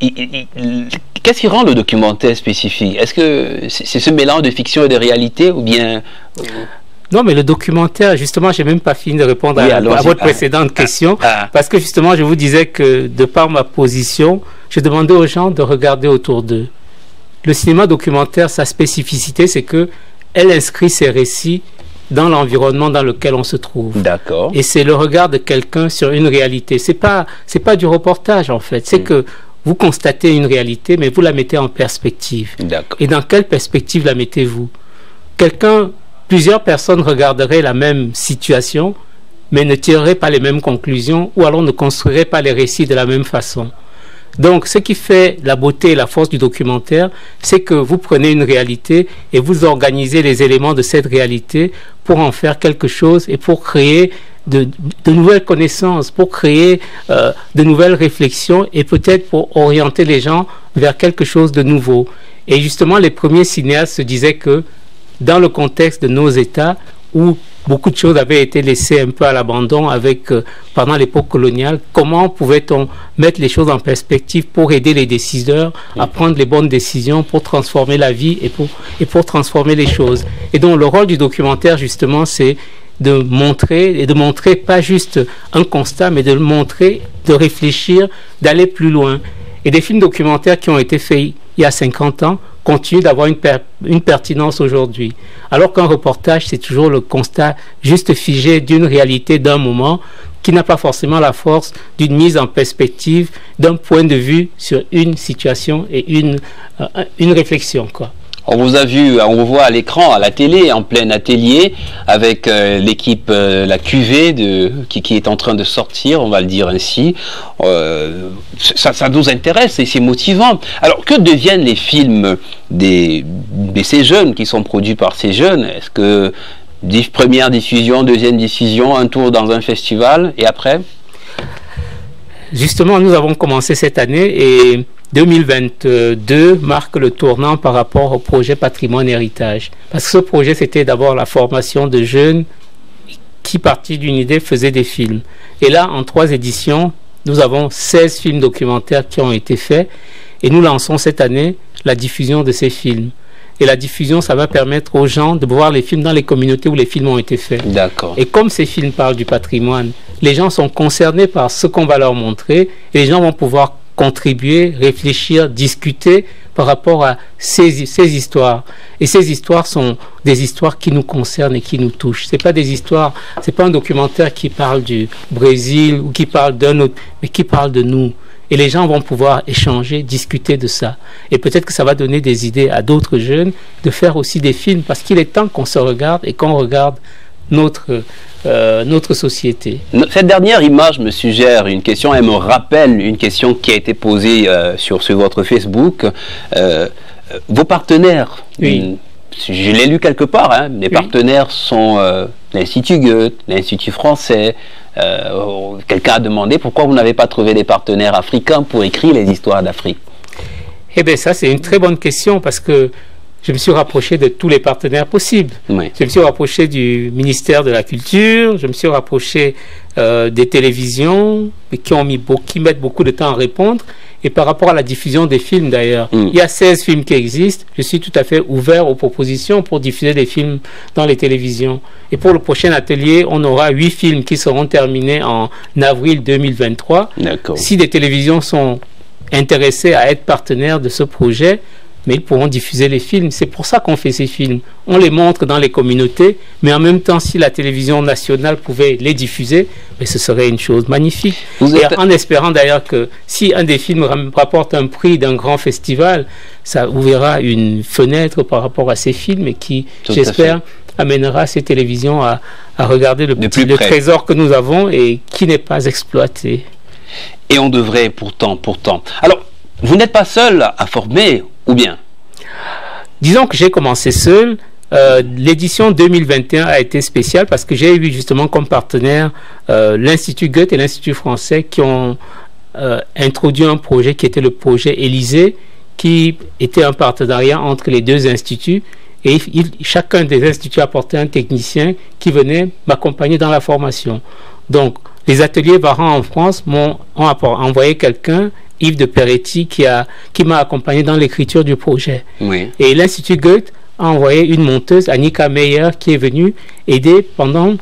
qu'est-ce qui rend le documentaire spécifique? Est-ce que c'est ce mélange de fiction et de réalité ou bien... Non, mais le documentaire, justement, j'ai même pas fini de répondre oui, à, à votre ah, précédente ah, question, ah, parce que justement, je vous disais que de par ma position, je demandais aux gens de regarder autour d'eux. Le cinéma documentaire, sa spécificité, c'est que elle inscrit ses récits dans l'environnement dans lequel on se trouve. D'accord. Et c'est le regard de quelqu'un sur une réalité. C'est pas, c'est pas du reportage en fait. C'est mm. que vous constatez une réalité, mais vous la mettez en perspective. D'accord. Et dans quelle perspective la mettez-vous? Quelqu'un Plusieurs personnes regarderaient la même situation, mais ne tireraient pas les mêmes conclusions, ou alors ne construiraient pas les récits de la même façon. Donc, ce qui fait la beauté et la force du documentaire, c'est que vous prenez une réalité et vous organisez les éléments de cette réalité pour en faire quelque chose et pour créer de, de nouvelles connaissances, pour créer euh, de nouvelles réflexions et peut-être pour orienter les gens vers quelque chose de nouveau. Et justement, les premiers cinéastes se disaient que dans le contexte de nos États où beaucoup de choses avaient été laissées un peu à l'abandon avec euh, pendant l'époque coloniale, comment pouvait-on mettre les choses en perspective pour aider les décideurs à prendre les bonnes décisions pour transformer la vie et pour, et pour transformer les choses. Et donc le rôle du documentaire justement c'est de montrer, et de montrer pas juste un constat, mais de montrer, de réfléchir, d'aller plus loin. Et des films documentaires qui ont été faits il y a cinquante ans continue d'avoir une, per une pertinence aujourd'hui. Alors qu'un reportage, c'est toujours le constat juste figé d'une réalité d'un moment qui n'a pas forcément la force d'une mise en perspective, d'un point de vue sur une situation et une, euh, une réflexion, quoi. On vous a vu, on vous voit à l'écran, à la télé, en plein atelier, avec euh, l'équipe, euh, la Q V de, qui, qui est en train de sortir, on va le dire ainsi. Euh, ça, ça nous intéresse et c'est motivant. Alors, que deviennent les films des, de ces jeunes qui sont produits par ces jeunes? Est-ce que première diffusion, deuxième diffusion, un tour dans un festival et après? Justement, nous avons commencé cette année et deux mille vingt-deux marque le tournant par rapport au projet Patrimoine Héritage. Parce que ce projet, c'était d'abord la formation de jeunes qui, partis d'une idée, faisaient des films. Et là, en trois éditions, nous avons seize films documentaires qui ont été faits et nous lançons cette année la diffusion de ces films. Et la diffusion, ça va permettre aux gens de voir les films dans les communautés où les films ont été faits. D'accord. Et comme ces films parlent du patrimoine, les gens sont concernés par ce qu'on va leur montrer et les gens vont pouvoir contribuer, réfléchir, discuter par rapport à ces, ces histoires. Et ces histoires sont des histoires qui nous concernent et qui nous touchent. C'est pas des histoires, c'est pas un documentaire qui parle du Brésil ou qui parle d'un autre, mais qui parle de nous. Et les gens vont pouvoir échanger, discuter de ça. Et peut-être que ça va donner des idées à d'autres jeunes de faire aussi des films, parce qu'il est temps qu'on se regarde et qu'on regarde notre, euh, notre société. Cette dernière image me suggère une question, elle me rappelle une question qui a été posée euh, sur, sur votre Facebook. Euh, vos partenaires, oui. je l'ai lu quelque part, hein, les oui. partenaires sont euh, l'Institut Goethe, l'Institut français. Euh, Quelqu'un a demandé pourquoi vous n'avez pas trouvé des partenaires africains pour écrire les histoires d'Afrique. Eh bien, ça, c'est une très bonne question parce que je me suis rapproché de tous les partenaires possibles. Oui. Je me suis rapproché du ministère de la Culture, je me suis rapproché euh, des télévisions qui, ont mis beaucoup, qui mettent beaucoup de temps à répondre. Et par rapport à la diffusion des films d'ailleurs, mm. il y a seize films qui existent. Je suis tout à fait ouvert aux propositions pour diffuser des films dans les télévisions. Et pour le prochain atelier, on aura huit films qui seront terminés en avril deux mille vingt-trois. Si des télévisions sont intéressées à être partenaires de ce projet, mais ils pourront diffuser les films. C'est pour ça qu'on fait ces films. On les montre dans les communautés, mais en même temps, si la télévision nationale pouvait les diffuser, mais ce serait une chose magnifique. Vous Et êtes... en espérant d'ailleurs que si un des films rapporte un prix d'un grand festival, ça ouvrira une fenêtre par rapport à ces films et qui, j'espère, amènera ces télévisions à, à regarder le, petit, le trésor que nous avons et qui n'est pas exploité. Et on devrait pourtant, pourtant... Alors, vous n'êtes pas seul à former, ou bien? Disons que j'ai commencé seul. Euh, L'édition deux mille vingt et un a été spéciale parce que j'ai eu justement comme partenaire euh, l'Institut Goethe et l'Institut français qui ont euh, introduit un projet qui était le projet Élysée, qui était un partenariat entre les deux instituts. Et il, chacun des instituts apportait un technicien qui venait m'accompagner dans la formation. Donc, les ateliers Varan en France m'ont envoyé quelqu'un, Yves de Peretti, qui a qui m'a accompagné dans l'écriture du projet. Oui. Et l'Institut Goethe a envoyé une monteuse, Annika Meyer, qui est venue aider pendant,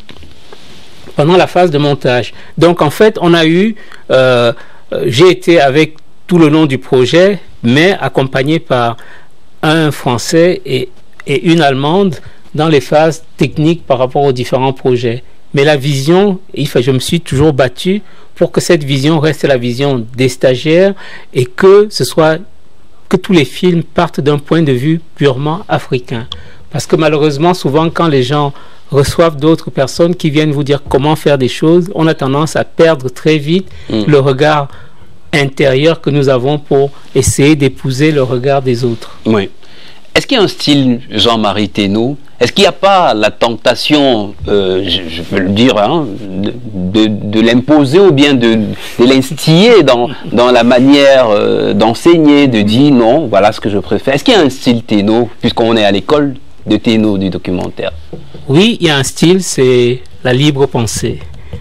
pendant la phase de montage. Donc, en fait, on a eu... Euh, j'ai été avec tout le long du projet, mais accompagné par un Français et, et une Allemande dans les phases techniques par rapport aux différents projets. Mais la vision, je me suis toujours battu pour que cette vision reste la vision des stagiaires et que ce soit que tous les films partent d'un point de vue purement africain. Parce que malheureusement, souvent, quand les gens reçoivent d'autres personnes qui viennent vous dire comment faire des choses, on a tendance à perdre très vite mmh. le regard intérieur que nous avons pour essayer d'épouser le regard des autres. Oui. Est-ce qu'il y a un style Jean-Marie Thénault? Est-ce qu'il n'y a pas la tentation, euh, je, je veux le dire, hein, de, de, de l'imposer ou bien de, de l'instiller dans, dans la manière euh, d'enseigner, de dire non, voilà ce que je préfère? Est-ce qu'il y a un style Thénault, puisqu'on est à l'école de Thénault du documentaire? Oui, il y a un style, c'est la libre pensée.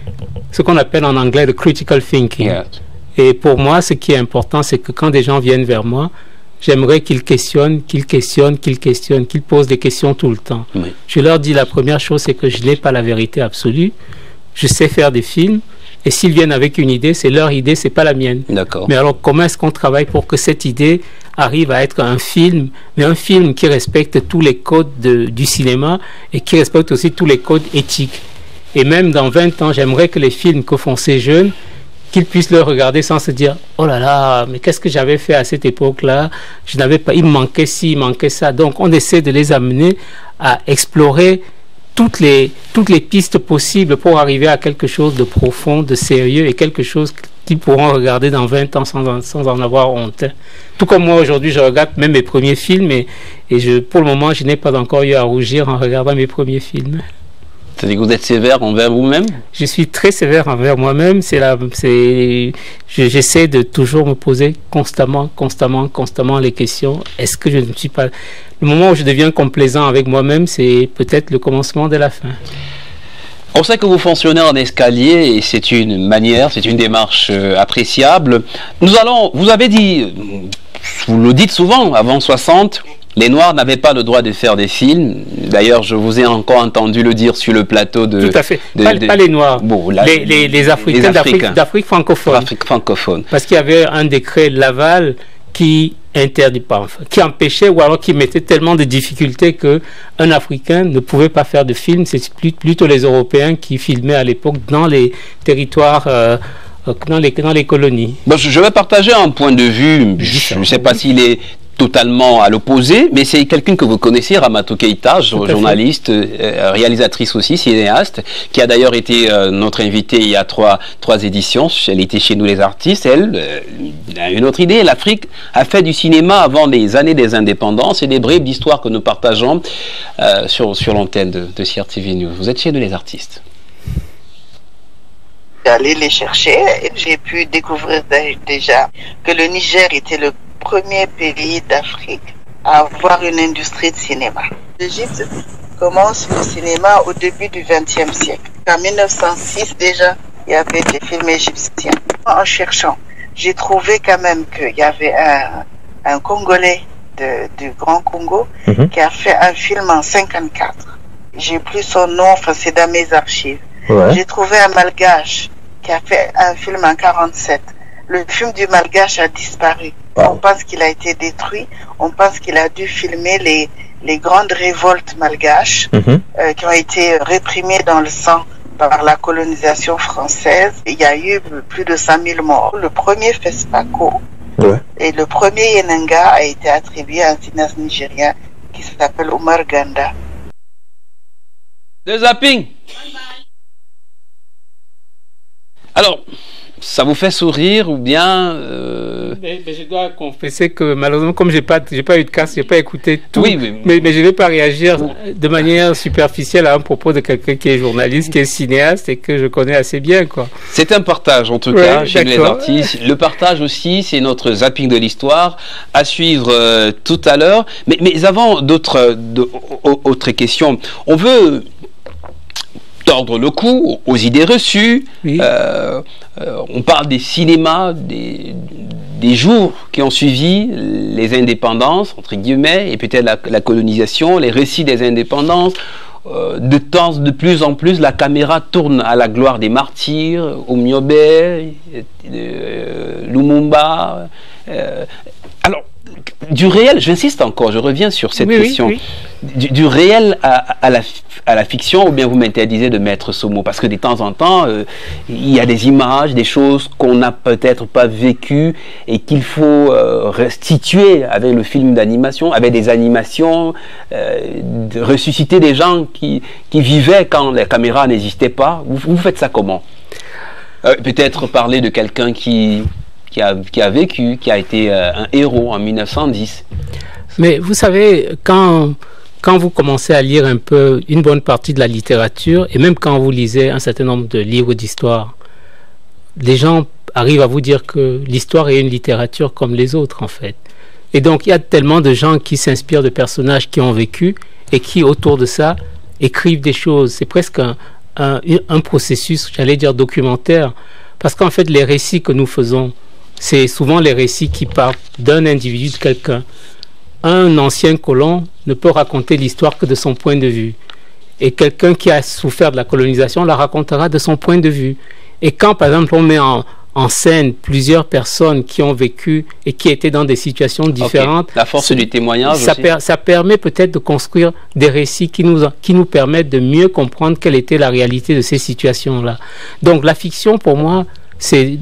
Ce qu'on appelle en anglais le critical thinking. Yes. Et pour moi, ce qui est important, c'est que quand des gens viennent vers moi, j'aimerais qu'ils questionnent, qu'ils questionnent, qu'ils questionnent, qu'ils posent des questions tout le temps. Oui. Je leur dis la première chose, c'est que je n'ai pas la vérité absolue. Je sais faire des films. Et s'ils viennent avec une idée, c'est leur idée, c'est pas la mienne. D'accord. Mais alors, comment est-ce qu'on travaille pour que cette idée arrive à être un film, mais un film qui respecte tous les codes de, du cinéma et qui respecte aussi tous les codes éthiques. Et même dans vingt ans, j'aimerais que les films que font ces jeunes, qu'ils puissent le regarder sans se dire « Oh là là, mais qu'est-ce que j'avais fait à cette époque-là? Je n'avais pas, il me manquait ci, il me manquait ça. » Donc, on essaie de les amener à explorer toutes les, toutes les pistes possibles pour arriver à quelque chose de profond, de sérieux et quelque chose qu'ils pourront regarder dans vingt ans sans en, sans en avoir honte. Tout comme moi, aujourd'hui, je regarde même mes premiers films et, et je, pour le moment, je n'ai pas encore eu à rougir en regardant mes premiers films. C'est-à-dire que vous êtes sévère envers vous-même? Je suis très sévère envers moi-même. C'est la, c'est, je, j'essaie de toujours me poser constamment, constamment, constamment les questions. Est-ce que je ne suis pas... Le moment où je deviens complaisant avec moi-même, c'est peut-être le commencement de la fin. On sait que vous fonctionnez en escalier et c'est une manière, c'est une démarche euh, appréciable. Nous allons, vous avez dit, vous le dites souvent, avant soixante... les Noirs n'avaient pas le droit de faire des films. D'ailleurs, je vous ai encore entendu le dire sur le plateau de... Tout à fait. De, pas, de, pas les Noirs, bon, là, les, les, les Africains, les Africains. d'Afrique francophone. Afrique francophone. Parce qu'il y avait un décret Laval qui interdit pas, enfin, qui empêchait ou alors qui mettait tellement de difficultés qu'un Africain ne pouvait pas faire de film. C'est plutôt les Européens qui filmaient à l'époque dans les territoires... Euh, Dans les, dans les colonies. Bon, je vais partager un point de vue, je ne sais pas s'il est totalement à l'opposé, mais c'est quelqu'un que vous connaissez, Ramatoulaye Keïta, journaliste, euh, réalisatrice aussi, cinéaste, qui a d'ailleurs été euh, notre invitée il y a trois, trois éditions. Elle était chez nous les artistes. Elle euh, a une autre idée. L'Afrique a fait du cinéma avant les années des indépendances et des bribes d'histoire que nous partageons euh, sur, sur l'antenne de, de C R T V News. Vous êtes chez nous les artistes. D'aller les chercher et j'ai pu découvrir déjà que le Niger était le premier pays d'Afrique à avoir une industrie de cinéma. L'Égypte commence le cinéma au début du vingtième siècle. En mille neuf cent six déjà, il y avait des films égyptiens. En cherchant, j'ai trouvé quand même qu'il y avait un, un Congolais de, du Grand Congo mm-hmm. qui a fait un film en cinquante-quatre. J'ai plus son nom, enfin c'est dans mes archives. Ouais. J'ai trouvé un Malgache qui a fait un film en quarante-sept. Le film du Malgache a disparu. On pense qu'il a été détruit. On pense qu'il a dû filmer les, les grandes révoltes malgaches mm-hmm. euh, qui ont été réprimées dans le sang par la colonisation française. Il y a eu plus de cent mille morts. Le premier FESPACO ouais. et le premier Yenanga a été attribué à un cinéaste nigérien qui s'appelle Omar Ganda. De zapping. Alors, ça vous fait sourire ou bien euh... mais, mais je dois confesser que malheureusement, comme j'ai pas, j'ai pas eu de casque, j'ai pas écouté tout. Oui, oui. Mais, mais je vais pas réagir de manière superficielle à un propos de quelqu'un qui est journaliste, qui est cinéaste et que je connais assez bien, quoi. C'est un partage en tout ouais, cas chez les artistes. Le partage aussi, c'est notre zapping de l'histoire à suivre euh, tout à l'heure. Mais, mais avant d'autres, d'autres questions, on veut tordre le cou aux idées reçues. Oui. Euh, euh, on parle des cinémas, des, des jours qui ont suivi les indépendances, entre guillemets, et peut-être la, la colonisation, les récits des indépendances. Euh, de temps de plus en plus, la caméra tourne à la gloire des martyrs, au Myobe, euh, Lumumba. Euh, alors, du réel, j'insiste encore, je reviens sur cette oui, question, oui, oui. Du, du réel à, à, la, à la fiction, ou bien vous m'interdisez de mettre ce mot, parce que de temps en temps, euh, il y a des images, des choses qu'on n'a peut-être pas vécues et qu'il faut euh, restituer avec le film d'animation, avec des animations, euh, de ressusciter des gens qui, qui vivaient quand la caméra n'existait pas. Vous, vous faites ça comment? euh, Peut-être parler de quelqu'un qui... Qui a, qui a vécu, qui a été euh, un héros en mille neuf cent dix. Mais vous savez, quand, quand vous commencez à lire un peu une bonne partie de la littérature, et même quand vous lisez un certain nombre de livres d'histoire, les gens arrivent à vous dire que l'histoire est une littérature comme les autres, en fait. Et donc, il y a tellement de gens qui s'inspirent de personnages qui ont vécu et qui, autour de ça, écrivent des choses. C'est presque un, un, un processus, j'allais dire, documentaire. Parce qu'en fait, les récits que nous faisons, c'est souvent les récits qui partent d'un individu, de quelqu'un. Un ancien colon ne peut raconter l'histoire que de son point de vue. Et quelqu'un qui a souffert de la colonisation la racontera de son point de vue. Et quand, par exemple, on met en, en scène plusieurs personnes qui ont vécu et qui étaient dans des situations différentes... Okay. La force du témoignage ça, aussi. per, ça permet peut-être de construire des récits qui nous, qui nous permettent de mieux comprendre quelle était la réalité de ces situations-là. Donc la fiction, pour moi, c'est...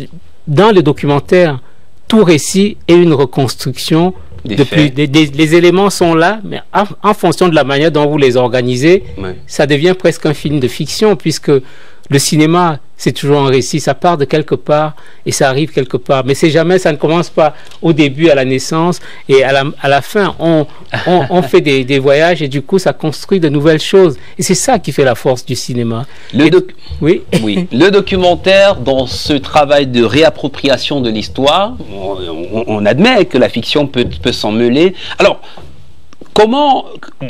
Dans le documentaire, tout récit est une reconstruction. Des plus, des, des, les éléments sont là, mais en, en fonction de la manière dont vous les organisez, ouais. ça devient presque un film de fiction, puisque le cinéma, c'est toujours un récit, ça part de quelque part et ça arrive quelque part. Mais c'est jamais, ça ne commence pas au début, à la naissance, et à la, à la fin, on, on, on fait des, des voyages et du coup, ça construit de nouvelles choses. Et c'est ça qui fait la force du cinéma. Le, et, doc oui. Oui. Le documentaire, dans ce travail de réappropriation de l'histoire, on, on, on admet que la fiction peut, peut s'en mêler. Alors, comment...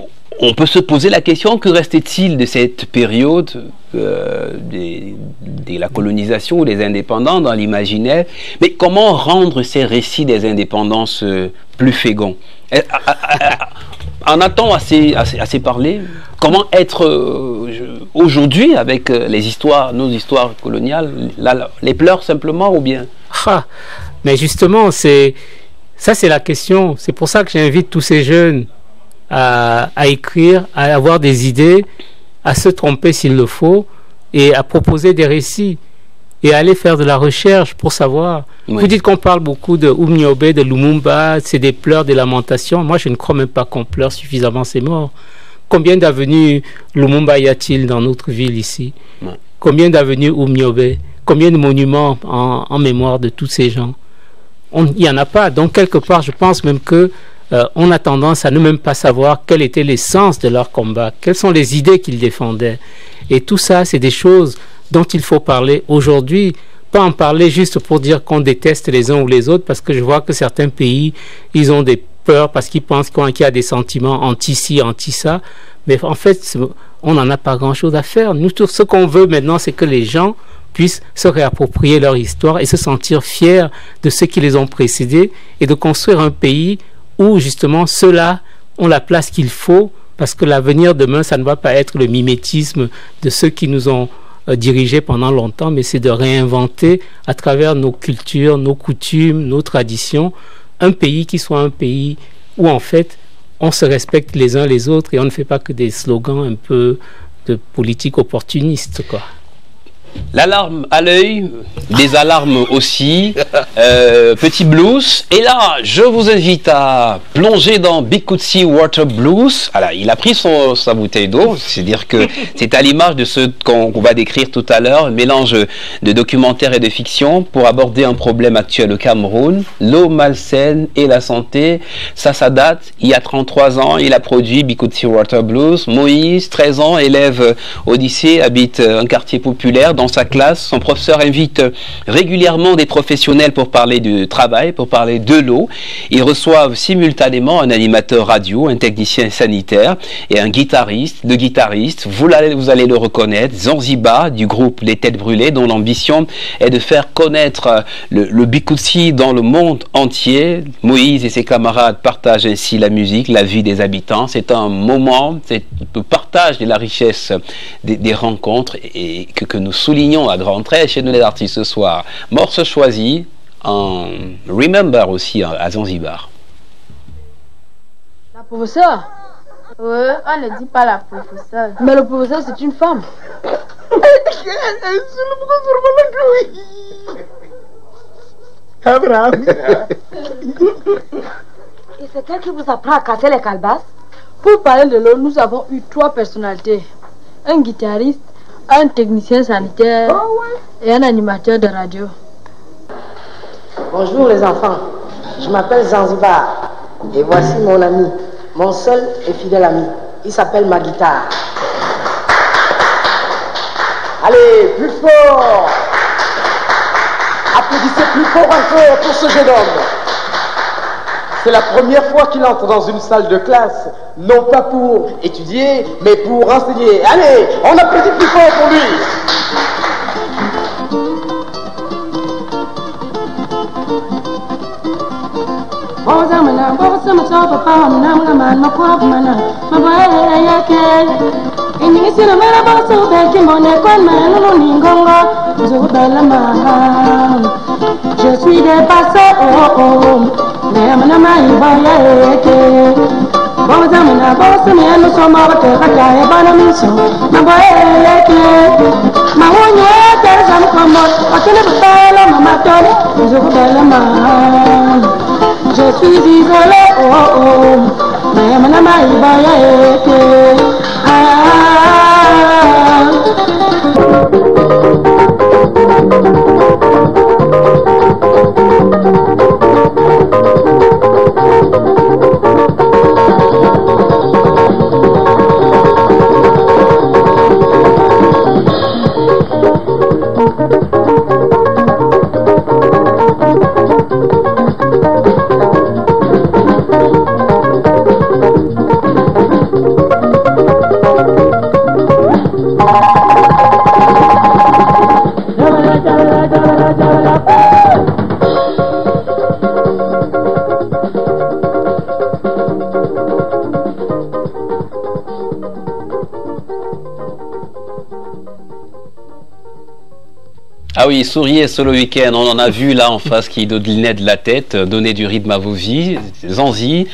On peut se poser la question, que restait-il de cette période euh, de, de la colonisation ou des indépendants dans l'imaginaire? Mais comment rendre ces récits des indépendances euh, plus féconds? En a-t-on assez, assez, assez parlé? Comment être euh, aujourd'hui avec euh, les histoires, nos histoires coloniales, là, les pleurs simplement ou bien? Ah, mais justement, c'est ça c'est la question. C'est pour ça que j'invite tous ces jeunes À, à écrire, à avoir des idées, à se tromper s'il le faut, et à proposer des récits. et aller faire de la recherche pour savoir. Oui. Vous dites qu'on parle beaucoup de Oumniobé, de Lumumba, c'est des pleurs, des lamentations. Moi, je ne crois même pas qu'on pleure suffisamment ces morts. Combien d'avenues Lumumba y a-t-il dans notre ville ici? Oui. Combien d'avenues Oumniobé? Combien de monuments en, en mémoire de tous ces gens? Il n'y en a pas. Donc, quelque part, je pense même que euh, on a tendance à ne même pas savoir quel était l'essence de leur combat, quelles sont les idées qu'ils défendaient. Et tout ça, c'est des choses dont il faut parler aujourd'hui. Pas en parler juste pour dire qu'on déteste les uns ou les autres, parce que je vois que certains pays, ils ont des peurs parce qu'ils pensent qu'il y a des sentiments anti-ci, anti-ça. Mais en fait, on n'en a pas grand-chose à faire. Nous, tout ce qu'on veut maintenant, c'est que les gens puissent se réapproprier leur histoire et se sentir fiers de ceux qui les ont précédés et de construire un pays où justement ceux-là ont la place qu'il faut, parce que l'avenir demain, ça ne va pas être le mimétisme de ceux qui nous ont euh, dirigés pendant longtemps, mais c'est de réinventer à travers nos cultures, nos coutumes, nos traditions, un pays qui soit un pays où en fait on se respecte les uns les autres et on ne fait pas que des slogans un peu de politique opportuniste, quoi. L'alarme à l'œil, des alarmes aussi, euh, petit blues. Et là, je vous invite à plonger dans Bikutsi Water Blues. Alors, il a pris son, sa bouteille d'eau, c'est-à-dire que c'est à l'image de ce qu'on qu'on va décrire tout à l'heure, un mélange de documentaire et de fiction pour aborder un problème actuel au Cameroun, l'eau malsaine et la santé. Ça, ça date, il y a trente-trois ans, il a produit Bikutsi Water Blues. Moïse, treize ans, élève au lycée, habite un quartier populaire. Dans sa classe, son professeur invite régulièrement des professionnels pour parler du travail, pour parler de l'eau. Ils reçoivent simultanément un animateur radio, un technicien sanitaire et un guitariste. Le guitariste, vous allez, vous allez le reconnaître, Zanzibar du groupe Les Têtes Brûlées, dont l'ambition est de faire connaître le, le Bikutsi dans le monde entier. Moïse et ses camarades partagent ainsi la musique, la vie des habitants. C'est un moment, c'est le partage de la richesse des, des rencontres et que, que nous soulignons à grands traits chez nous les artistes ce soir. Morceau choisi en Remember aussi à Zanzibar. La professeure? Oui, on ne dit pas la professeure. Mais le professeur, c'est une femme. Abraham. Et c'est elle qui vous apprend à casser les calebasses? Pour parler de l'eau, nous avons eu trois personnalités. Un guitariste, un technicien sanitaire oh ouais. et un animateur de radio. Bonjour les enfants, je m'appelle Zanzibar et voici mon ami, mon seul et fidèle ami. Il s'appelle ma guitare. Allez, plus fort! Applaudissez plus fort encore pour ce jeune homme. C'est la première fois qu'il entre dans une salle de classe, non pas pour étudier, mais pour enseigner. Allez, on applaudit plus fort pour lui. Je suis dépassé, oh oh. Mais mon ami va y être. Bon, zamana, bon, c'est bien, nous sommes morts, que Raka et Banamisson. Ma voix est que. Ma ouïe, t'es jamais comme moi. À quel pas la maman, je vous donne la main. Je suis isolé, oh oh. Mais mon ami va y être. Ah. Ah oui, souriez sur le week-end, on en a vu là en face qui donnait de la tête, donnait du rythme à vos vies, Zanzi,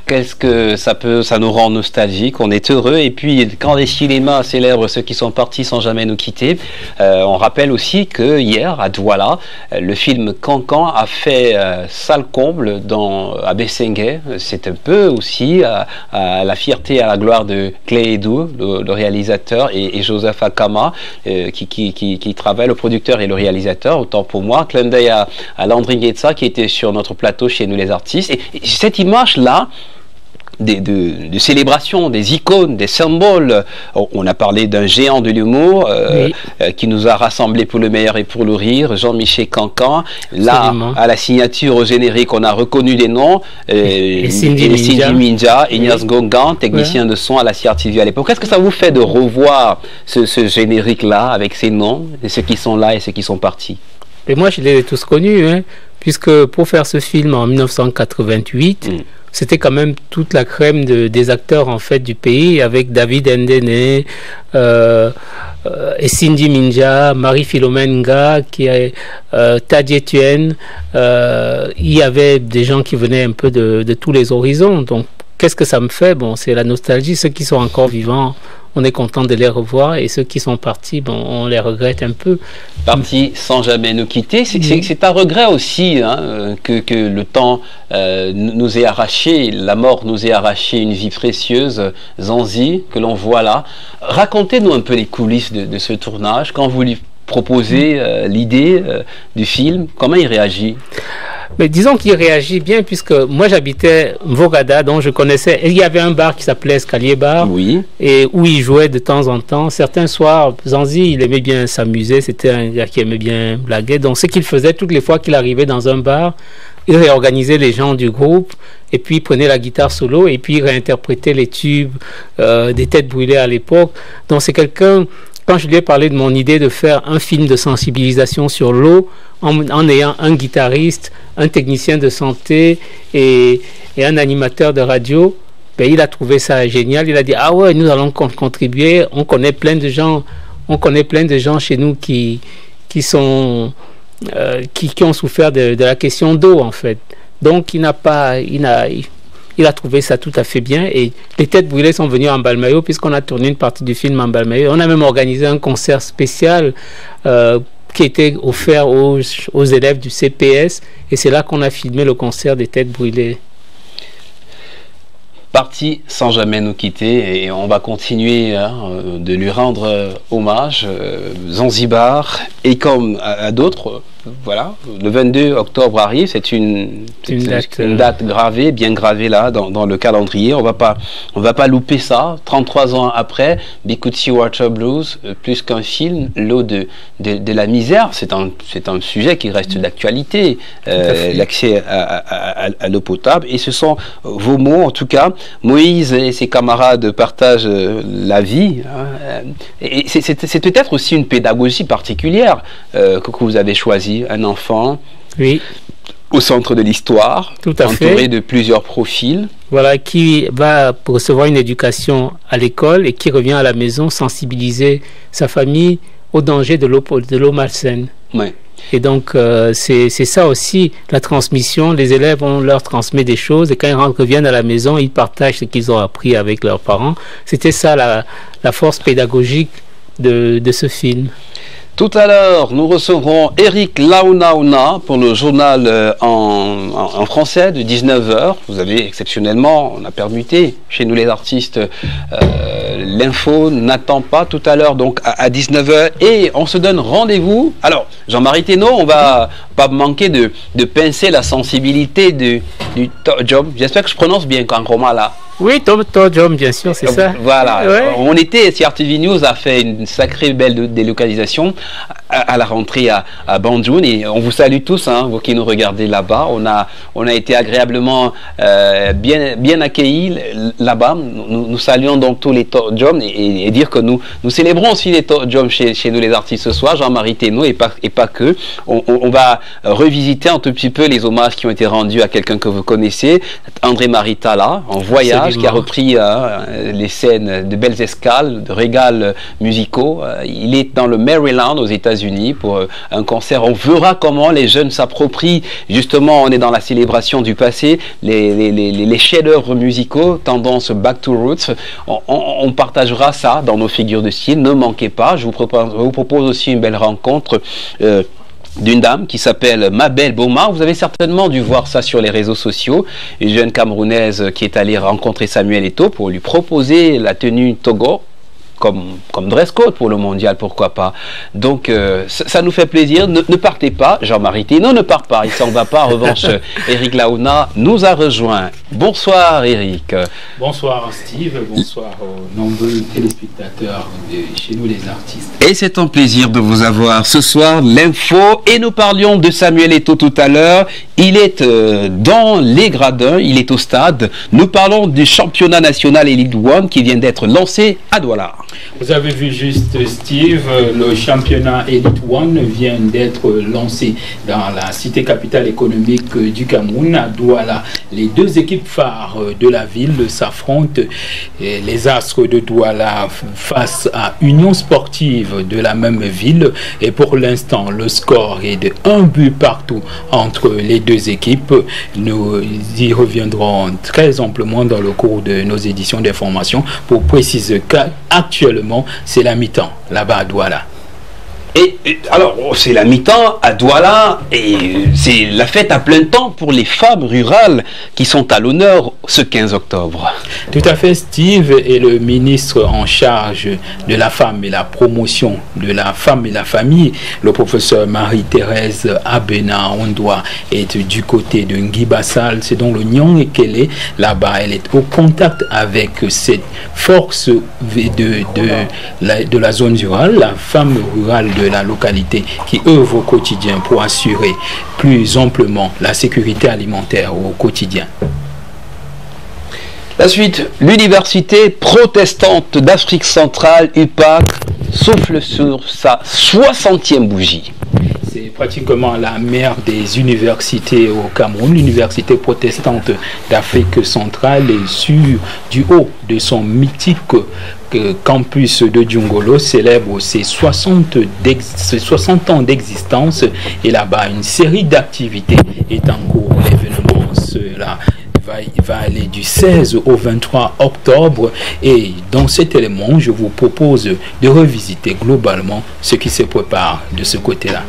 qu'est-ce que ça peut, ça nous rend nostalgique, on est heureux. Et puis quand les cinémas célèbrent ceux qui sont partis sans jamais nous quitter, euh, on rappelle aussi que hier à Douala, le film Cancan a fait euh, sale comble dans à Bessengue. C'est un peu aussi à, à la fierté, à la gloire de Clé Edou, le, le réalisateur, et, et Joseph Akama euh, qui, qui, qui, qui travaille, le producteur et le réalisateur. Autant pour moi, clin d'œil à, à Landry Guetza qui était sur notre plateau chez nous les artistes. Et, et cette image-là, Des, de, de célébration, des icônes, des symboles. On a parlé d'un géant de l'humour euh, oui. euh, qui nous a rassemblés pour le meilleur et pour le rire, Jean-Michel Cancan. Là, Absolument. À la signature au générique, on a reconnu des noms. Euh, et, et Cindy, et Cindy Minja, Minja oui. Ignace Gongan, technicien ouais. de son à la C R T V à l'époque. Qu'est-ce que ça vous fait de revoir ce, ce générique-là avec ces noms, et ceux qui sont là et ceux qui sont partis? Et moi, je les ai tous connus, hein, puisque pour faire ce film en mille neuf cent quatre-vingt-huit, mm. c'était quand même toute la crème de, des acteurs en fait du pays, avec David Ndene euh, euh, et Cindy Minja, Marie-Philomène Nga, qui est euh, Tadje Tuen. Euh, il y avait des gens qui venaient un peu de, de tous les horizons. Donc, qu'est-ce que ça me fait? Bon, c'est la nostalgie. Ceux qui sont encore vivants, on est content de les revoir, et ceux qui sont partis, bon, on les regrette un peu. Partis sans jamais nous quitter, c'est mmh. un regret aussi hein, que, que le temps euh, nous ait arraché, la mort nous ait arraché une vie précieuse, Zanzi, que l'on voit là. Racontez-nous un peu les coulisses de, de ce tournage, quand vous lui proposez euh, l'idée euh, du film, comment il réagit? Mais disons qu'il réagit bien, puisque moi j'habitais Mvogada, dont je connaissais. Il y avait un bar qui s'appelait Escalier Bar, oui. et où il jouait de temps en temps. Certains soirs, Zanzi, il aimait bien s'amuser. C'était un gars qui aimait bien blaguer. Donc ce qu'il faisait toutes les fois qu'il arrivait dans un bar, il réorganisait les gens du groupe, et puis il prenait la guitare solo, et puis il réinterprétait les tubes euh, des Têtes Brûlées à l'époque. Donc c'est quelqu'un... Quand je lui ai parlé de mon idée de faire un film de sensibilisation sur l'eau, en, en ayant un guitariste, un technicien de santé et, et un animateur de radio, ben, il a trouvé ça génial. Il a dit, ah ouais, nous allons contribuer. On connaît plein de gens, on connaît plein de gens chez nous qui, qui, sont, euh, qui, qui ont souffert de, de la question d'eau, en fait. Donc, il n'a pas... Il n'a, il, Il a trouvé ça tout à fait bien, et les Têtes Brûlées sont venues en Balmayo, puisqu'on a tourné une partie du film en Balmayo. On a même organisé un concert spécial euh, qui était offert aux, aux élèves du C P S, et c'est là qu'on a filmé le concert des Têtes Brûlées. Parti sans jamais nous quitter, et on va continuer hein, de lui rendre euh, hommage. Euh, Zanzibar, et comme à, à d'autres, voilà, le vingt-deux octobre arrive, c'est une, une, date, une date gravée, bien gravée là dans, dans le calendrier. On va pas, on va pas louper ça. trente-trois ans après, Bikuti Water Blues, euh, plus qu'un film, l'eau de, de, de la misère, c'est un, c'est un sujet qui reste d'actualité, euh, l'accès à, à, à, à l'eau potable. Et ce sont vos mots, en tout cas. Moïse et ses camarades partagent euh, la vie. Hein, et c'est peut-être aussi une pédagogie particulière euh, que, que vous avez choisie. Un enfant oui. au centre de l'histoire, entouré de plusieurs profils. Voilà, qui va recevoir une éducation à l'école et qui revient à la maison sensibiliser sa famille au danger de l'eau de l'eau malsaine. Ouais. Et donc, euh, c'est ça aussi, la transmission. Les élèves, on leur transmet des choses, et quand ils reviennent à la maison, ils partagent ce qu'ils ont appris avec leurs parents. C'était ça la, la force pédagogique de, de ce film. Tout à l'heure, nous recevrons Eric Launauna pour le journal euh, en, en, en français de dix-neuf heures. Vous avez exceptionnellement, on a permuté chez nous les artistes, euh, l'info n'attend pas tout à l'heure, donc à, à dix-neuf heures. Et on se donne rendez-vous. Alors, Jean-Marie Thénault, on va pas manquer de, de pincer la sensibilité de, du job. J'espère que je prononce bien quand Roma là. Oui, Tom Tom, bien sûr, c'est ça. Voilà. Ouais. On était, C R T V News a fait une sacrée belle délocalisation à, à la rentrée à, à Banjul, et on vous salue tous, hein, vous qui nous regardez là-bas. On a, on a été agréablement euh, bien, bien accueillis là-bas. Nous, nous saluons donc tous les Tom et, et, et dire que nous, nous célébrons aussi les Tom chez, chez nous les artistes ce soir, Jean-Marie Thénault et pas, et pas que. On, on, on va revisiter un tout petit peu les hommages qui ont été rendus à quelqu'un que vous connaissez, André-Marie Talla, en voyage. Qui a repris euh, les scènes de belles escales, de régals musicaux. Euh, il est dans le Maryland, aux États-Unis. États-Unis pour euh, un concert. On verra comment les jeunes s'approprient. Justement, on est dans la célébration du passé, les, les, les, les chefs-d'œuvre musicaux, tendance back to roots. On, on, on partagera ça dans nos figures de style. Ne manquez pas. Je vous propose, je vous propose aussi une belle rencontre. Euh, d'une dame qui s'appelle Mabel Boma. Vous avez certainement dû voir ça sur les réseaux sociaux. Une jeune Camerounaise qui est allée rencontrer Samuel Eto'o pour lui proposer la tenue Togo comme, comme dress code pour le mondial, pourquoi pas. Donc euh, ça, ça nous fait plaisir. Ne, ne partez pas, Jean-Marie Thénault ne part pas, il s'en va pas. En revanche, Eric Laouna nous a rejoint. Bonsoir Eric. Bonsoir Steve, bonsoir aux nombreux téléspectateurs de chez nous les artistes. Et c'est un plaisir de vous avoir ce soir, l'info. Et nous parlions de Samuel Eto'o tout à l'heure. Il est euh, dans les gradins, il est au stade. Nous parlons du championnat national Elite One qui vient d'être lancé à Douala. Vous avez vu juste Steve, le championnat Elite One vient d'être lancé dans la cité capitale économique du Cameroun, à Douala. Les deux équipes phares de la ville s'affrontent, les Astres de Douala face à Union Sportive de la même ville. Et pour l'instant, le score est de un but partout entre les deux équipes. Nous y reviendrons très amplement dans le cours de nos éditions d'information pour préciser qu'actuellement, Actuellement, c'est la mi-temps, là-bas à Douala. Et, et alors, c'est la mi-temps à Douala et c'est la fête à plein temps pour les femmes rurales qui sont à l'honneur ce quinze octobre. Tout à fait, Steve est le ministre en charge de la femme et la promotion de la femme et la famille. Le professeur Marie-Thérèse Abena Ondoa est du côté de Nguibassal, c'est donc le Nyong Ekele. Là-bas, elle est au contact avec cette force de, de, la, de la zone rurale, la femme rurale de la localité qui œuvre au quotidien pour assurer plus amplement la sécurité alimentaire au quotidien. La suite, l'université protestante d'Afrique centrale, U P A C, souffle sur sa soixantième bougie. C'est pratiquement la mère des universités au Cameroun. L'université protestante d'Afrique centrale est sur du haut de son mythique campus de Djungolo, célèbre ses soixante, ses soixante ans d'existence. Et là-bas, une série d'activités est en cours. L'événement sera Va, va aller du seize au vingt-trois octobre et dans cet élément je vous propose de revisiter globalement ce qui se prépare de ce côté-là.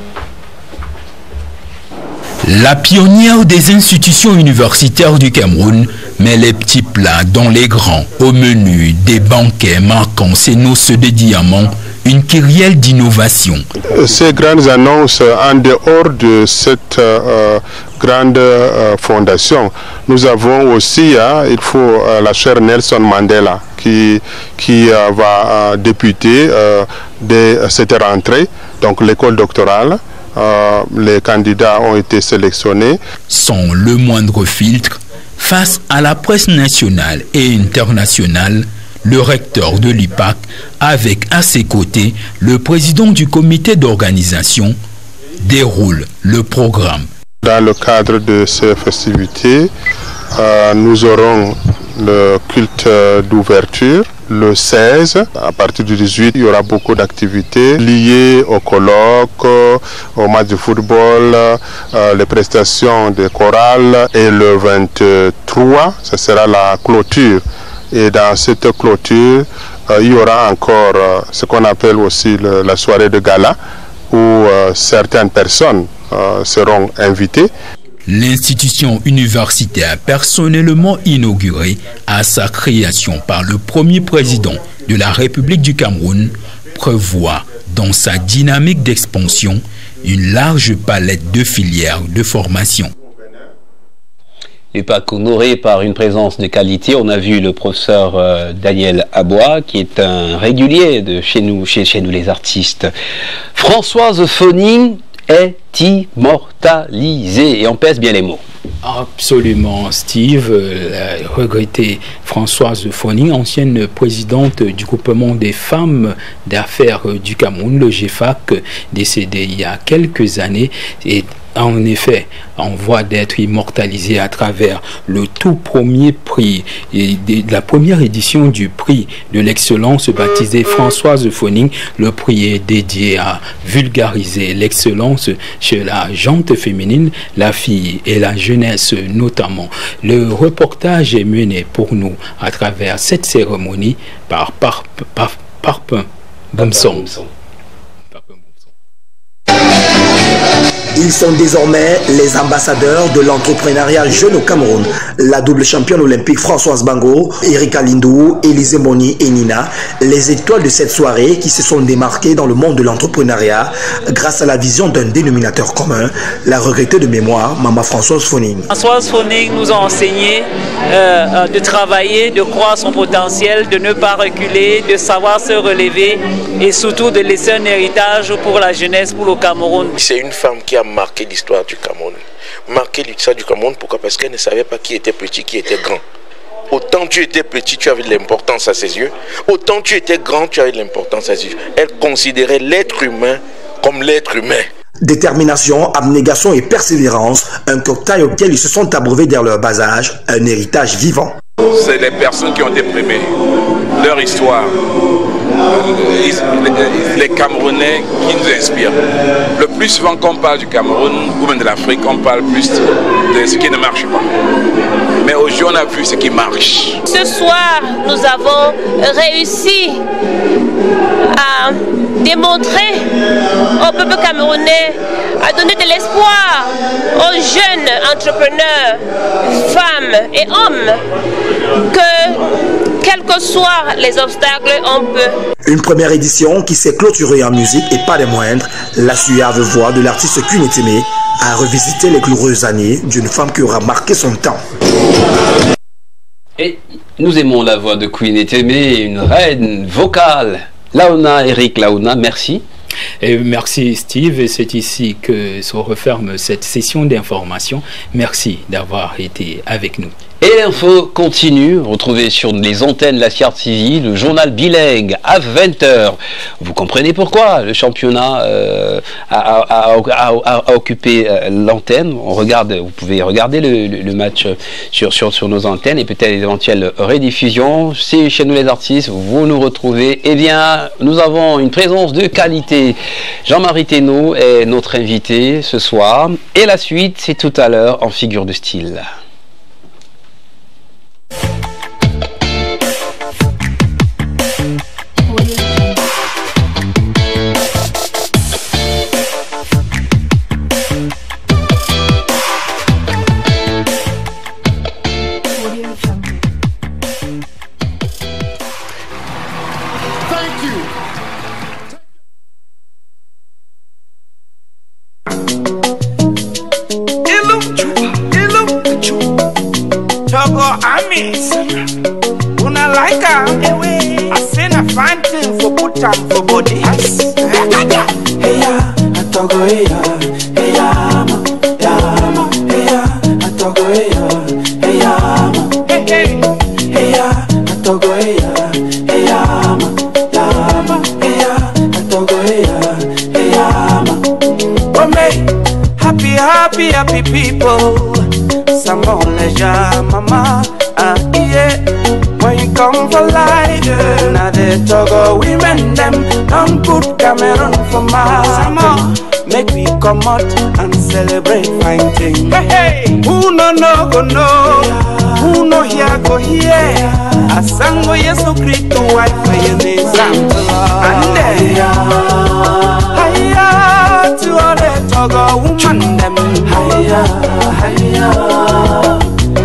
La pionnière des institutions universitaires du Cameroun met les petits plats dans les grands au menu des banquets marquant ces noces de diamants, une kyrielle d'innovation. Ces grandes annonces, en dehors de cette euh, grande euh, fondation, nous avons aussi, hein, il faut euh, la chère Nelson Mandela qui, qui euh, va euh, débuter euh, dès cette rentrée, donc l'école doctorale. Euh, les candidats ont été sélectionnés. Sans le moindre filtre, face à la presse nationale et internationale, le recteur de l'U P A C, avec à ses côtés le président du comité d'organisation, déroule le programme. Dans le cadre de ces festivités, euh, nous aurons le culte d'ouverture. Le seize, à partir du dix-huit, il y aura beaucoup d'activités liées au colloque, au match de football, euh, les prestations de chorale. Et le vingt-trois, ce sera la clôture. Et dans cette clôture, euh, il y aura encore euh, ce qu'on appelle aussi le, la soirée de gala, où euh, certaines personnes euh, seront invitées. L'institution universitaire personnellement inaugurée à sa création par le premier président de la République du Cameroun prévoit dans sa dynamique d'expansion une large palette de filières de formation. l'U P A C honoré par une présence de qualité. On a vu le professeur euh, Daniel Abois, qui est un régulier de chez nous, chez, chez nous les artistes. Françoise Foning est immortalisée, et on pèse bien les mots. Absolument, Steve. Euh, regretté Françoise Foning, ancienne présidente du groupement des femmes d'affaires du Cameroun, le G F A C, décédée il y a quelques années, est en effet en voie d'être immortalisé à travers le tout premier prix et de la première édition du prix de l'excellence baptisé Françoise Phoning. Le prix est dédié à vulgariser l'excellence chez la gente féminine, la fille et la jeunesse notamment. Le reportage est mené pour nous à travers cette cérémonie par Parpin par, par, par, Bomson. Ils sont désormais les ambassadeurs de l'entrepreneuriat jeune au Cameroun. La double championne olympique Françoise Bango, Erika Lindou, Élisée Moni et Nina, les étoiles de cette soirée qui se sont démarquées dans le monde de l'entrepreneuriat grâce à la vision d'un dénominateur commun, la regrettée de mémoire, Maman Françoise Phoning. Françoise Phoning nous a enseigné euh, de travailler, de croire son potentiel, de ne pas reculer, de savoir se relever et surtout de laisser un héritage pour la jeunesse, pour le Cameroun. C'est une femme qui a marqué l'histoire du Cameroun. Marqué l'histoire du Cameroun, pourquoi? Parce qu'elle ne savait pas qui était petit, qui était grand. Autant tu étais petit, tu avais de l'importance à ses yeux. Autant tu étais grand, tu avais de l'importance à ses yeux. Elle considérait l'être humain comme l'être humain. Détermination, abnégation et persévérance, un cocktail auquel ils se sont abreuvés dès leur bas âge, un héritage vivant. C'est les personnes qui ont été primées, leur histoire, les Camerounais qui nous inspirent. Le plus souvent qu'on parle du Cameroun ou même de l'Afrique, on parle plus de ce qui ne marche pas. Mais aujourd'hui, on a vu ce qui marche. Ce soir, nous avons réussi à démontrer au peuple camerounais, à donner de l'espoir aux jeunes entrepreneurs, femmes et hommes, que quels que soient les obstacles, on peut. Une première édition qui s'est clôturée en musique et pas des moindres, la suave voix de l'artiste Queen Etemé a revisité les glorieuses années d'une femme qui aura marqué son temps. Et nous aimons la voix de Queen Etemé, une reine vocale. Laona, Eric Laona, merci. Et merci Steve, et c'est ici que se referme cette session d'information. Merci d'avoir été avec nous. Et l'info continue, retrouvez sur les antennes de la C R T V le journal bilingue à vingt heures. Vous comprenez pourquoi le championnat euh, a, a, a, a, a occupé euh, l'antenne. On regarde, vous pouvez regarder le, le, le match sur, sur, sur nos antennes et peut-être l'éventuelle rediffusion. C'est chez nous les artistes, vous nous retrouvez. Eh bien, nous avons une présence de qualité. Jean-Marie Thénault est notre invité ce soir. Et la suite, c'est tout à l'heure en figure de style. Una like her, I seen a fine thing for put on for body. Hey ya, I talk hey ya, hey ya, ma, ya ma, hey ya, I talk hey ya, hey ya, ma, hey hey, hey ya, I talk hey ya, hey ya, ma, ya ma, hey ya, I talk hey ya, hey ya, ma. Oh me, happy, happy, happy people. Some more leisure, mama. Uh, yeah, when you come for life, yeah. Now they talk of women, them don't put Cameroon for my make we come out and celebrate fine things. Hey, hey. Who no no go no, yeah. Who no here go here. Yeah. Asango Yesu Kristo wife for your name, and then hiya to all the talk of women, them hiya, hiya.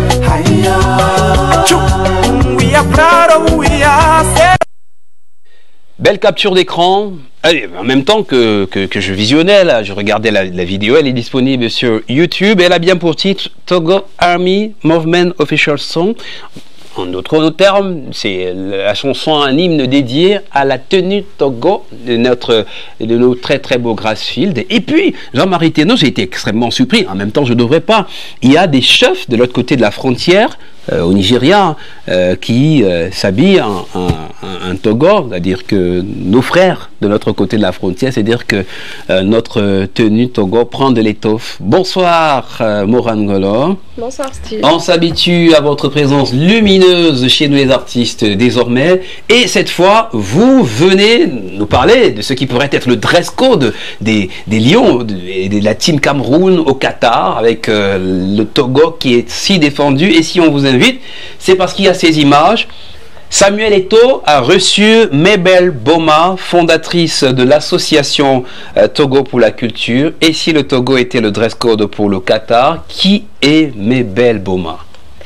Belle capture d'écran. En même temps que, que, que je visionnais, là, je regardais la, la vidéo, elle est disponible sur YouTube. Elle a bien pour titre Togo Army Movement Official Song. En d'autres termes, c'est la chanson, un hymne dédié à la tenue Togo de notre de nos très très beaux Grassfield. Et puis, Jean-Marie Thénault, j'ai été extrêmement surpris. En même temps, je ne devrais pas. Il y a des chefs de l'autre côté de la frontière euh, au Nigeria, euh, qui euh, s'habillent en, en, en, en togo, c'est-à-dire que nos frères de l'autre côté de la frontière, c'est-à-dire que euh, notre tenue togo prend de l'étoffe. Bonsoir euh, Moran Ngolo. Bonsoir Steve. On s'habitue à votre présence lumineuse chez nous les artistes désormais, et cette fois vous venez nous parler de ce qui pourrait être le dress code des, des Lions et de la Team Cameroun au Qatar, avec euh, le Togo qui est si défendu. Et si on vous invite, c'est parce qu'il y a ces images. Samuel Eto'o a reçu Mabel Boma, fondatrice de l'association euh, Togo pour la culture. Et si le Togo était le dress code pour le Qatar, qui est Mabel Boma?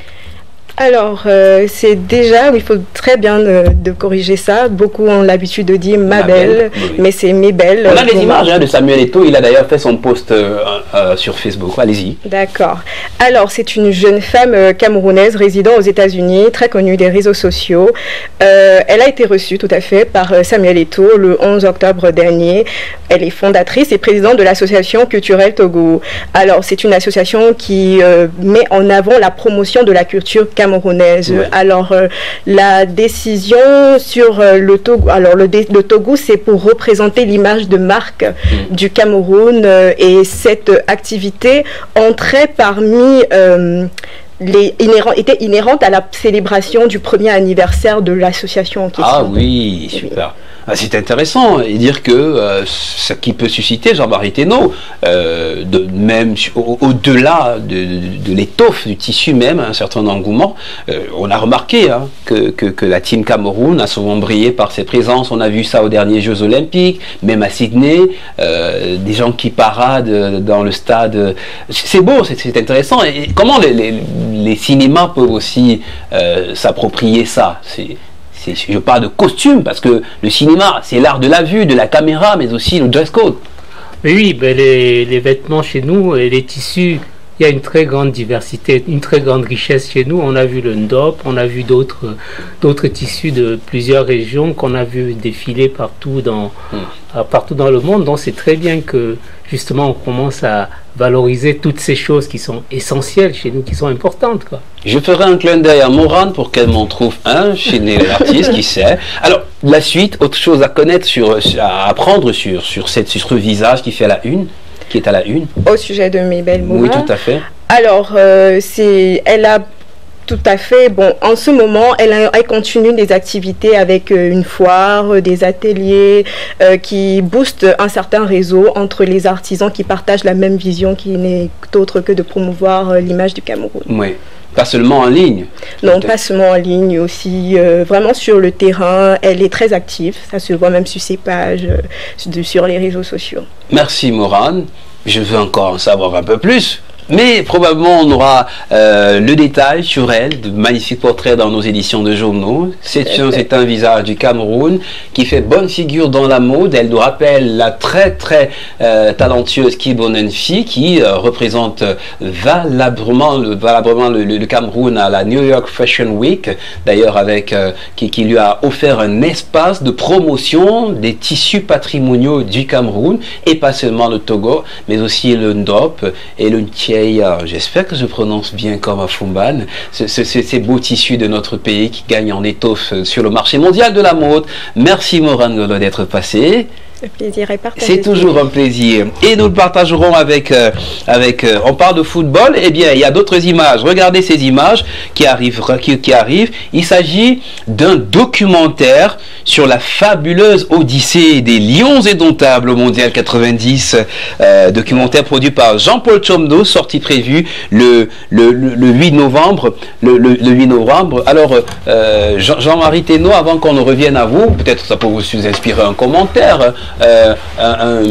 Alors, euh, c'est déjà, il faut très bien euh, de corriger ça. Beaucoup ont l'habitude de dire Mabel, oui. mais c'est Mabel. On a des images hein, de Samuel Eto'o, il a d'ailleurs fait son post euh, euh, sur Facebook. Allez-y. D'accord. Alors, c'est une jeune femme euh, camerounaise résidant aux États-Unis, très connue des réseaux sociaux. Euh, elle a été reçue tout à fait par euh, Samuel Eto'o le onze octobre dernier. Elle est fondatrice et présidente de l'association culturelle Togo. Alors, c'est une association qui euh, met en avant la promotion de la culture camerounaise. Ouais. Alors euh, la décision sur euh, le Togo, alors le, le Togo, c'est pour représenter l'image de marque mmh. du Cameroun euh, et cette activité entrait parmi euh, les inhérents, était inhérente à la célébration du premier anniversaire de l'association en question. Ah oui, super. Ah, c'est intéressant et dire que euh, ce qui peut susciter Jean-Marie Thénault, euh, de, même au-delà de, de, de l'étoffe du tissu même, un certain engouement, euh, on a remarqué hein, que, que, que la Team Cameroun a souvent brillé par ses présences. On a vu ça aux derniers Jeux Olympiques, même à Sydney, euh, des gens qui paradent dans le stade. C'est beau, c'est intéressant. Et comment les, les, les cinémas peuvent aussi euh, s'approprier ça? C'est Je parle de costume, parce que le cinéma, c'est l'art de la vue, de la caméra, mais aussi le dress code. Mais oui, ben les, les vêtements chez nous, et les tissus, il y a une très grande diversité, une très grande richesse chez nous. On a vu le ndop, on a vu d'autres d'autres tissus de plusieurs régions qu'on a vu défiler partout dans, mmh. partout dans le monde. Donc c'est très bien que justement on commence à valoriser toutes ces choses qui sont essentielles chez nous, qui sont importantes, quoi. Je ferai un clin d'œil à Morane pour qu'elle m'en trouve un chez les artistes, qui sait. Alors, la suite, autre chose à connaître, sur, à apprendre sur, sur, cette, sur ce visage qui fait la une, qui est à la une. Au sujet de Mabel Boma. Oui, tout à fait. Alors, euh, c'est, elle a tout à fait. Bon, en ce moment, elle, a, elle continue des activités avec euh, une foire, euh, des ateliers euh, qui boostent un certain réseau entre les artisans qui partagent la même vision qui n'est autre que de promouvoir euh, l'image du Cameroun. Oui. Pas seulement en ligne. Non, pas seulement en ligne, aussi euh, vraiment sur le terrain. Elle est très active, ça se voit même sur ses pages, euh, sur les réseaux sociaux. Merci Morane. Je veux encore en savoir un peu plus. Mais probablement on aura euh, le détail sur elle, de magnifiques portraits dans nos éditions de journaux. C'est un visage du Cameroun qui fait bonne figure dans la mode. Elle nous rappelle la très très euh, talentueuse Kibonenfi qui euh, représente valablement, valablement le, le, le Cameroun à la New York Fashion Week. D'ailleurs avec euh, qui, qui lui a offert un espace de promotion des tissus patrimoniaux du Cameroun et pas seulement le Togo, mais aussi le ndop et le ntié. J'espère que je prononce bien comme à Fumban, ces beaux tissus de notre pays qui gagnent en étoffe sur le marché mondial de la mode. Merci Morane Ngolo d'être passé. Le plaisir est partagé. C'est toujours un plaisir. Et nous le partagerons avec... Euh, avec euh, on parle de football, eh bien, il y a d'autres images. Regardez ces images qui arrivent. Qui, qui arrivent. Il s'agit d'un documentaire sur la fabuleuse odyssée des Lions indomptables au Mondial quatre-vingt-dix. Euh, documentaire produit par Jean-Paul Chomdo, sortie prévue le, le, le, le huit novembre. Le, le, le huit novembre. Alors, euh, Jean-Marie Thénault, avant qu'on ne revienne à vous, peut-être ça peut vous inspirer un commentaire. Euh, un,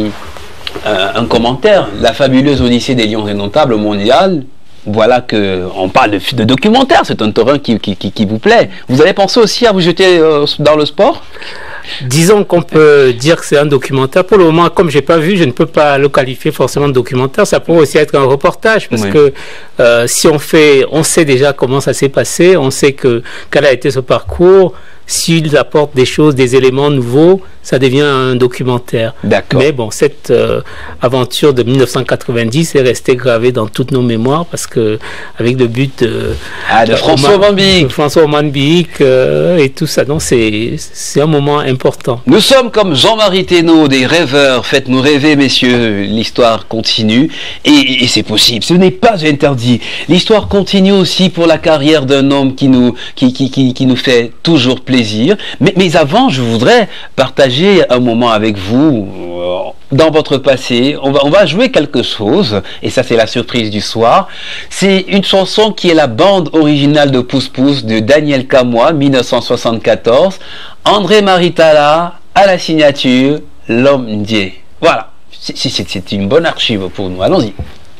un, un commentaire, la fabuleuse odyssée des Lions indomptables mondial. Voilà que on parle de, de documentaire, c'est un terrain qui, qui, qui, qui vous plaît. Vous avez pensé aussi à vous jeter euh, dans le sport? Disons qu'on peut dire que c'est un documentaire. Pour le moment, comme je n'ai pas vu, je ne peux pas le qualifier forcément de documentaire. Ça pourrait aussi être un reportage parce oui. que euh, si on fait, on sait déjà comment ça s'est passé, on sait que quel a été ce parcours. S'il apporte des choses, des éléments nouveaux, ça devient un documentaire. Mais bon, cette euh, aventure de mille neuf cent quatre-vingt-dix est restée gravée dans toutes nos mémoires parce que avec le but de, ah, de François Oman-Biik, François Oman-Biik euh, et tout ça, donc c'est c'est un moment important. Nous sommes comme Jean-Marie Thénault, des rêveurs. Faites-nous rêver, messieurs. L'histoire continue et, et c'est possible. Ce n'est pas interdit. L'histoire continue aussi pour la carrière d'un homme qui nous qui qui qui, qui nous fait toujours plaisir. Mais, mais avant, je voudrais partager un moment avec vous euh, dans votre passé. On va, on va jouer quelque chose, et ça c'est la surprise du soir. C'est une chanson qui est la bande originale de Pousse Pousse de Daniel Kamois, mille neuf cent soixante-quatorze. André Maritala à la signature, L'Homme Ndié. Voilà, c'est une bonne archive pour nous. Allons-y.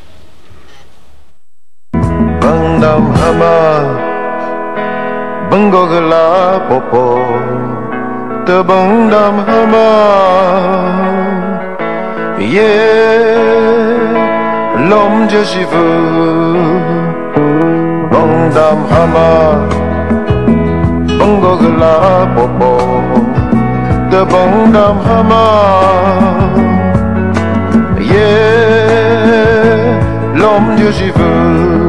Bangogala popo te bandam hama yeah l'homme Dieu j'y veux bandam hama Bangogala popo te bandam hama yeah l'homme Dieu j'y veux.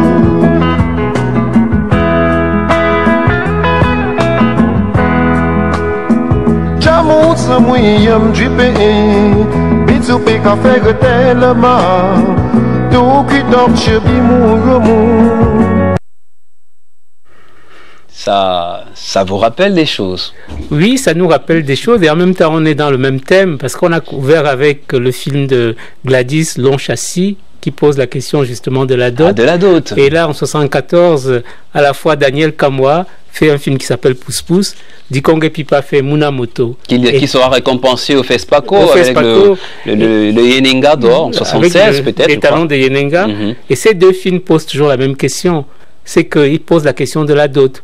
Ça, ça vous rappelle des choses? Oui, ça nous rappelle des choses et en même temps on est dans le même thème parce qu'on a couvert avec le film de Gladys Long Chassis qui pose la question justement de la dot. Ah, de la dot. Et là en soixante-quatorze, à la fois Daniel Kamois fait un film qui s'appelle Pousse Pousse, Dikonge Pipa fait Munamoto. Qui, qui sera récompensé au FESPACO au avec FESPACO, le, le, le Yenenga d'or en soixante-seize peut-être. Les talents de Yenenga. Mm-hmm. Et ces deux films posent toujours la même question, c'est qu'ils posent la question de la dot.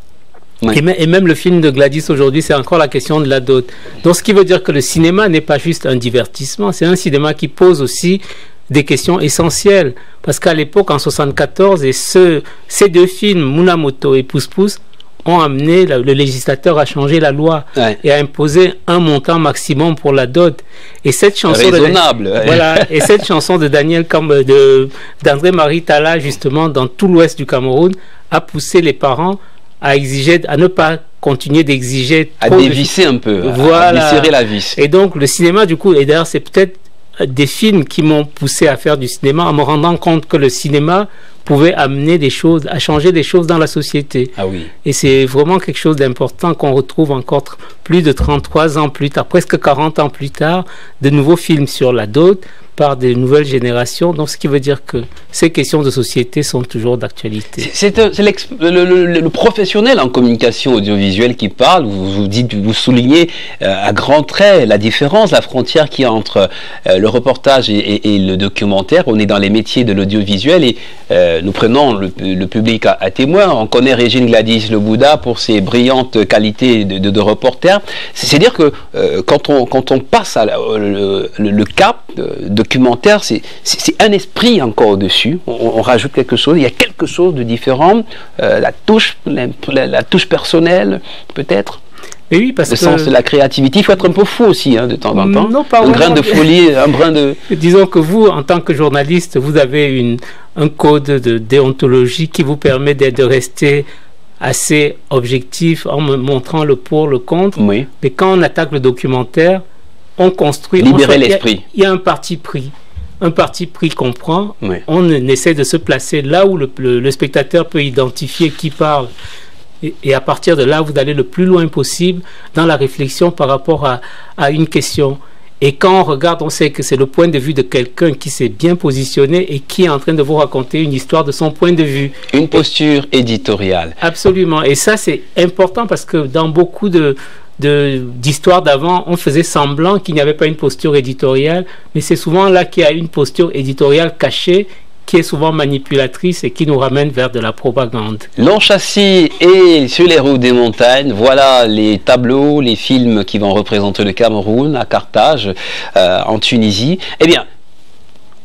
Oui. Et, et même le film de Gladys aujourd'hui, c'est encore la question de la dot. Donc ce qui veut dire que le cinéma n'est pas juste un divertissement, c'est un cinéma qui pose aussi des questions essentielles. Parce qu'à l'époque, en soixante-quatorze, et ce, ces deux films, Munamoto et Pousse Pousse, ont amené le, le législateur à changer la loi ouais. et à imposer un montant maximum pour la dot. Et cette chanson raisonnable. De, ouais. voilà, et cette chanson de Daniel de d'André Maritala, justement, dans tout l'ouest du Cameroun, a poussé les parents à exiger, à ne pas continuer d'exiger à dévisser de... un peu, voilà. à desserrer la vis. Et donc le cinéma, du coup, et d'ailleurs c'est peut-être des films qui m'ont poussé à faire du cinéma en me rendant compte que le cinéma pouvait amener des choses, à changer des choses dans la société. Ah oui. Et c'est vraiment quelque chose d'important qu'on retrouve encore plus de trente-trois ans plus tard, presque quarante ans plus tard, de nouveaux films sur la dot par des nouvelles générations. Donc ce qui veut dire que ces questions de société sont toujours d'actualité. C'est le, le, le, le professionnel en communication audiovisuelle qui parle. Vous, vous, dites, vous soulignez euh, à grands traits la différence, la frontière qu'il y a entre euh, le reportage et, et, et le documentaire. On est dans les métiers de l'audiovisuel et euh, nous prenons le, le public à, à témoin. On connaît Régine Gladys Le Bouddha pour ses brillantes qualités de, de, de reporter. C'est-à-dire que euh, quand, on, quand on passe à la, le, le, le cap de, documentaire, c'est un esprit encore au-dessus. On, on rajoute quelque chose. Il y a quelque chose de différent. Euh, la touche, la, la touche personnelle, peut-être. Oui, parce le que... sens de la créativité. Il faut être un peu fou aussi, hein, de temps en temps. Non, pas un grain de folie, un brin de... Disons que vous, en tant que journaliste, vous avez une, un code de déontologie qui vous permet de, de rester assez objectif en me montrant le pour, le contre. Oui. Mais quand on attaque le documentaire, on construit... Libérer l'esprit. Il y a un parti pris. Un parti pris qu'on prend. Oui. On essaie de se placer là où le, le, le spectateur peut identifier qui parle. Et, et à partir de là, vous allez le plus loin possible dans la réflexion par rapport à, à une question. Et quand on regarde, on sait que c'est le point de vue de quelqu'un qui s'est bien positionné et qui est en train de vous raconter une histoire de son point de vue. Une posture éditoriale. Absolument. Et ça, c'est important parce que dans beaucoup de d'histoires d'avant, on faisait semblant qu'il n'y avait pas une posture éditoriale, mais c'est souvent là qu'il y a une posture éditoriale cachée qui est souvent manipulatrice et qui nous ramène vers de la propagande. Long Chassis et Sur les routes des montagnes, voilà les tableaux, les films qui vont représenter le Cameroun à Carthage, euh, en Tunisie. Eh bien,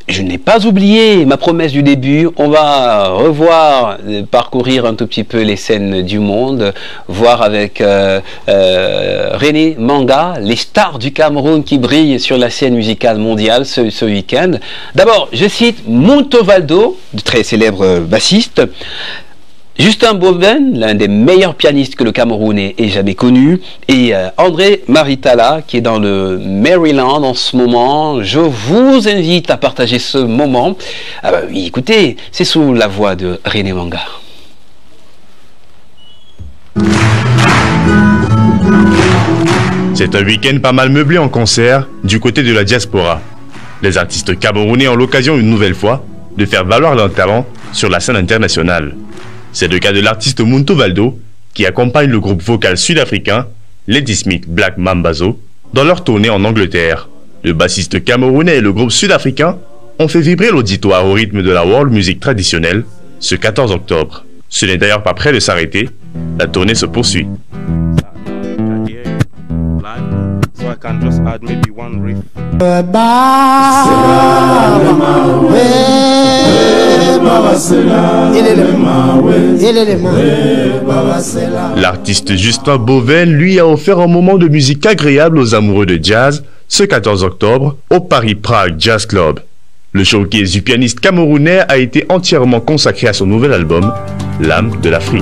je n'ai pas oublié ma promesse du début. On va revoir, euh, parcourir un tout petit peu les scènes du monde, voir avec euh, euh, René Manga, les stars du Cameroun qui brillent sur la scène musicale mondiale ce, ce week-end. D'abord, je cite Montevaldo, très célèbre bassiste. Justin Boven, l'un des meilleurs pianistes que le Cameroun ait jamais connu, et euh, André Maritala, qui est dans le Maryland en ce moment. Je vous invite à partager ce moment. Ah bah oui, écoutez, c'est sous la voix de René Manga. C'est un week-end pas mal meublé en concert du côté de la diaspora. Les artistes camerounais ont l'occasion une nouvelle fois de faire valoir leur talent sur la scène internationale. C'est le cas de l'artiste Montevaldo qui accompagne le groupe vocal sud-africain Ladysmith Black Mambazo dans leur tournée en Angleterre. Le bassiste camerounais et le groupe sud-africain ont fait vibrer l'auditoire au rythme de la world music traditionnelle ce quatorze octobre. Ce n'est d'ailleurs pas près de s'arrêter, la tournée se poursuit. So I can just add maybe one riff. L'artiste Justin Boven, lui, a offert un moment de musique agréable aux amoureux de jazz ce quatorze octobre au Paris Prague Jazz Club. Le showcase du pianiste camerounais a été entièrement consacré à son nouvel album, L'âme de l'Afrique.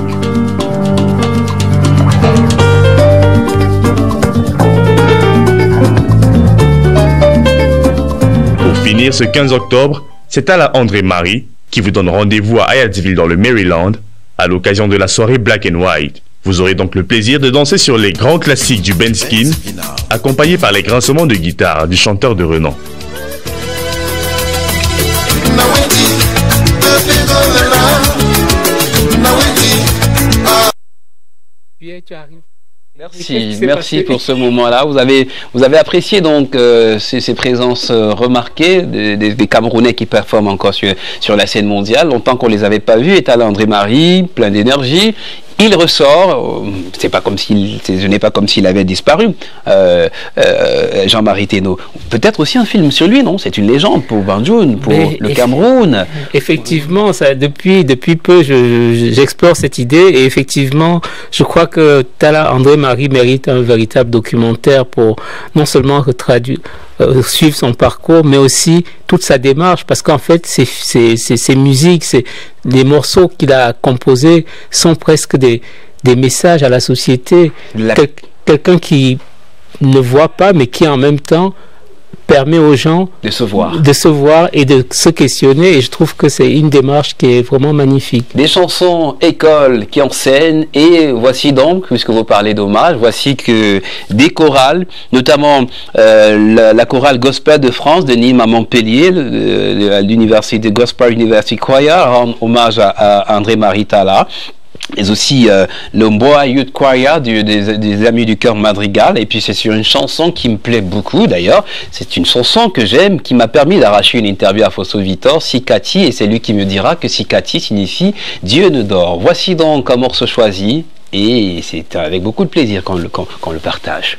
Finir ce quinze octobre, c'est à la André Marie qui vous donne rendez-vous à Hyattsville dans le Maryland à l'occasion de la soirée Black and White. Vous aurez donc le plaisir de danser sur les grands classiques du Ben Skin, accompagné par les grincements de guitare du chanteur de renom. Merci, merci pour ce moment-là. Vous avez, vous avez apprécié donc euh, ces, ces présences euh, remarquées des, des, des Camerounais qui performent encore sur, sur la scène mondiale. Longtemps qu'on les avait pas vus. Et à André Marie, plein d'énergie. Il ressort, c'est pas comme s'il, ce n'est pas comme s'il avait disparu. Euh, euh, Jean-Marie Thénault. Peut-être aussi un film sur lui, non? C'est une légende pour Banjoun, pour Mais le Cameroun. Effectivement, ça, depuis, depuis peu, j'explore je, cette idée et effectivement, je crois que Tala André Marie mérite un véritable documentaire pour non seulement retraduire, euh, suivre son parcours, mais aussi toute sa démarche, parce qu'en fait, ses, ses, ses, ses musiques, ses, les morceaux qu'il a composés sont presque des, des messages à la société. La... Quel, quelqu'un qui ne voit pas, mais qui en même temps permet aux gens de se voir, de se voir et de se questionner, et je trouve que c'est une démarche qui est vraiment magnifique. Des chansons écoles qui enseignent, et voici donc, puisque vous parlez d'hommage, voici que des chorales, notamment euh, la, la chorale Gospel de France de Nîmes à Montpellier, l'université Gospel University Choir, rend hommage à, à André Marie Tala. Mais aussi euh, le Mboa Youth Choir du, des, des Amis du Cœur Madrigal. Et puis c'est sur une chanson qui me plaît beaucoup d'ailleurs. C'est une chanson que j'aime, qui m'a permis d'arracher une interview à Fosso Vitor, Sikati, et c'est lui qui me dira que Sikati signifie Dieu ne dort. Voici donc un morceau choisi, et c'est avec beaucoup de plaisir qu'on le, qu'on, qu'on le partage.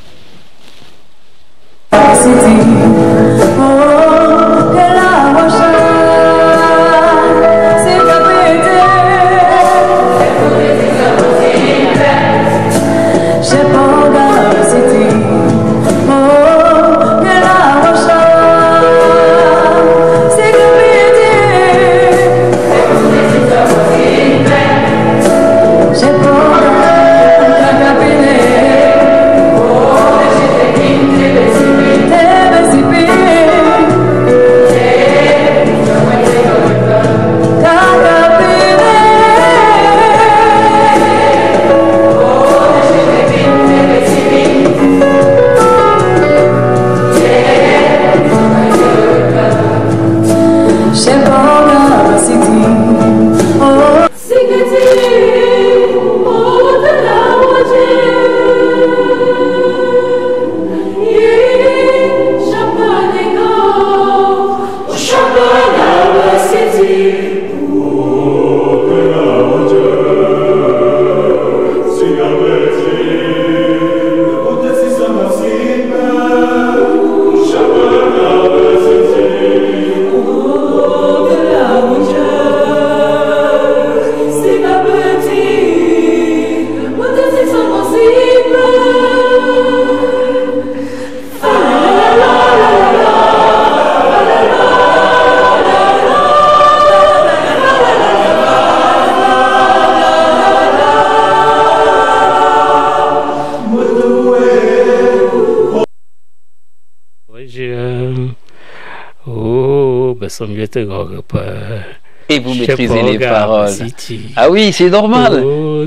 Et vous maîtrisez les paroles. Ah oui, c'est normal.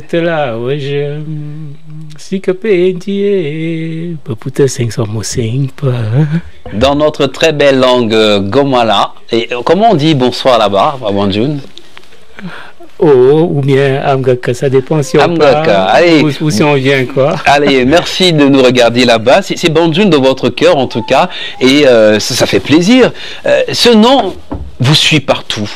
Dans notre très belle langue euh, Gomala, et euh, comment on dit bonsoir là-bas à Banjoun? Oh, ou bien Amgaka, ça dépend si on Amgaka, part, allez. Ou, ou si on vient, quoi. Allez, merci de nous regarder là-bas. C'est Banjoun dans votre cœur, en tout cas, et euh, ça, ça fait plaisir. Euh, ce nom vous suit partout.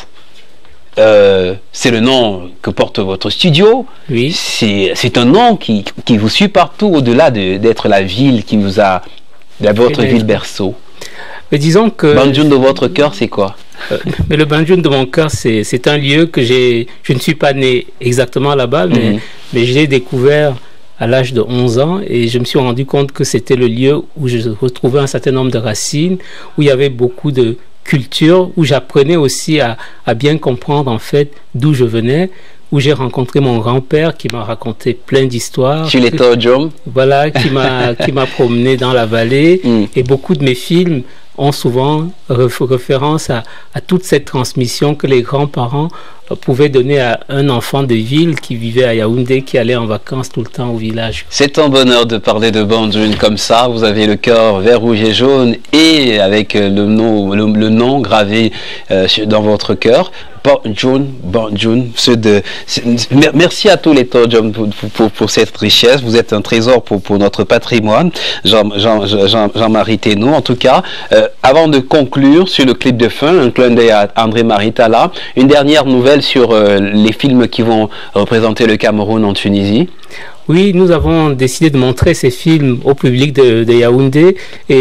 Euh, c'est le nom que porte votre studio. Oui. C'est un nom qui, qui vous suit partout, au-delà d'être la ville qui vous a, de votre ville berceau. Mais disons que... Banjoun de votre cœur, c'est quoi? euh, Mais le Banjoun de mon cœur, c'est un lieu que j'ai... Je ne suis pas né exactement là-bas, mais, mm-hmm. mais je l'ai découvert à l'âge de onze ans et je me suis rendu compte que c'était le lieu où je retrouvais un certain nombre de racines, où il y avait beaucoup de culture, où j'apprenais aussi à, à bien comprendre en fait d'où je venais, où j'ai rencontré mon grand-père qui m'a raconté plein d'histoires. Tu l'es Todjom. Voilà, qui m'a qui m'a promené dans la vallée. Mm. Et beaucoup de mes films ont souvent référence à, à toute cette transmission que les grands-parents pouvaient donner à un enfant de ville qui vivait à Yaoundé, qui allait en vacances tout le temps au village. C'est un bonheur de parler de Banjoun comme ça. Vous avez le cœur vert, rouge et jaune et avec le nom, le, le nom gravé euh, dans votre cœur. Banjoun, Banjoun, ceux de... Merci à tous les Todjom pour, pour, pour cette richesse. Vous êtes un trésor pour, pour notre patrimoine. Jean-Marie Jean, Jean, Jean Thénault, en tout cas. Euh, avant de conclure sur le clip de fin, un clin d'œil à André-Marie Talla, une dernière nouvelle sur euh, les films qui vont représenter le Cameroun en Tunisie. Oui, nous avons décidé de montrer ces films au public de, de Yaoundé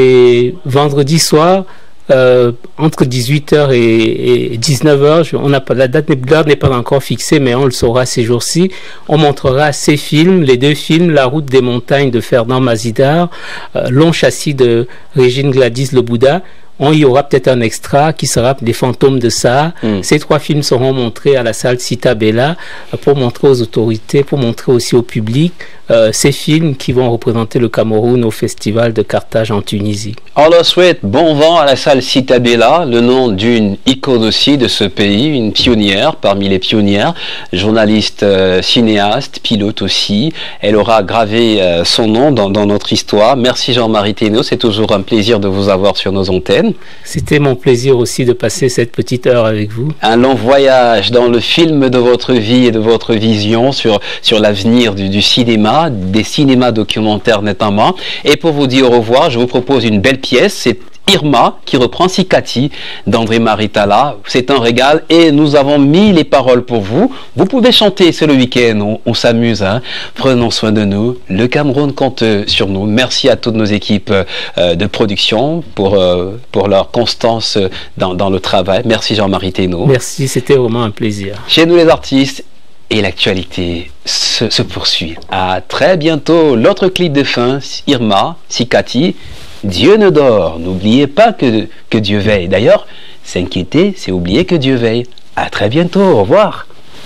et vendredi soir, Euh, entre dix-huit heures et, et dix-neuf heures, on n'a pas, la date n'est pas encore fixée, mais on le saura ces jours-ci. On montrera ces films, les deux films, La route des montagnes de Fernand Mazidar, euh, Long châssis de Régine Gladys Le Bouddha. On y aura peut-être un extra qui sera des fantômes de ça. Mm. Ces trois films seront montrés à la salle Cita Bella pour montrer aux autorités, pour montrer aussi au public euh, ces films qui vont représenter le Cameroun au festival de Carthage en Tunisie. On leur souhaite bon vent à la salle Cita Bella, le nom d'une icône aussi de ce pays, une pionnière parmi les pionnières, journaliste, euh, cinéaste, pilote aussi. Elle aura gravé euh, son nom dans, dans notre histoire. Merci Jean-Marie Thénault, c'est toujours un plaisir de vous avoir sur nos antennes. C'était mon plaisir aussi de passer cette petite heure avec vous. Un long voyage dans le film de votre vie et de votre vision sur, sur l'avenir du, du cinéma, des cinémas documentaires notamment. Et pour vous dire au revoir, je vous propose une belle pièce. C'est Irma qui reprend Sikati d'André-Marie Talla. C'est un régal et nous avons mis les paroles pour vous. Vous pouvez chanter, c'est le week-end, on, on s'amuse. Hein. Prenons soin de nous. Le Cameroun compte sur nous. Merci à toutes nos équipes euh, de production pour, euh, pour leur constance dans, dans le travail. Merci Jean-Marie Thénault. Merci, c'était vraiment un plaisir. Chez nous les artistes, et l'actualité se, se poursuit. À très bientôt. L'autre clip de fin, Irma, Sikati. Dieu ne dort. N'oubliez pas que, que Dieu veille. D'ailleurs, s'inquiéter, c'est oublier que Dieu veille. À très bientôt. Au revoir.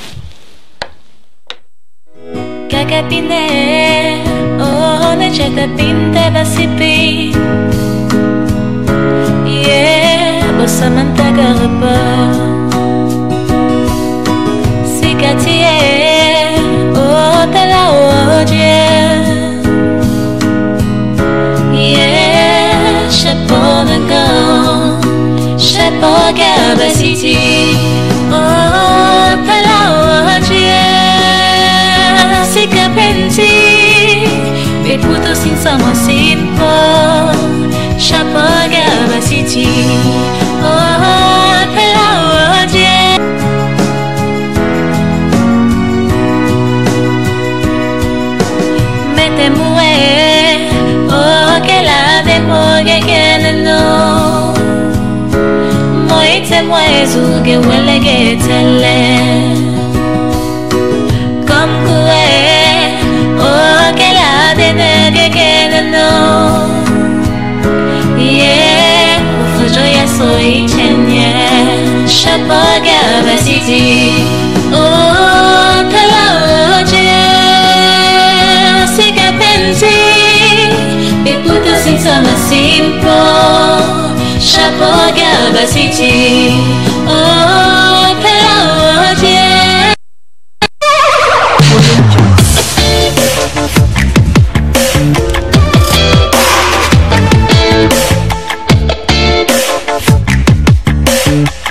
City, oh, Palawadia, Sikapenti, Beputo sin sama simple, Chapaga City, oh, Palawadia. Mettez-moi, oh, qu'elle a des mots qu'elle n'a. Moi zuge welege tele comme quoi oh qu'elle a des nègres qu'elle non yeah faut joyer soy chenye chapaga basiti oh kalaoje sika pensi et pour tout si ça me simple Chapeau Gaba City. Oh, Claudia. Thank you.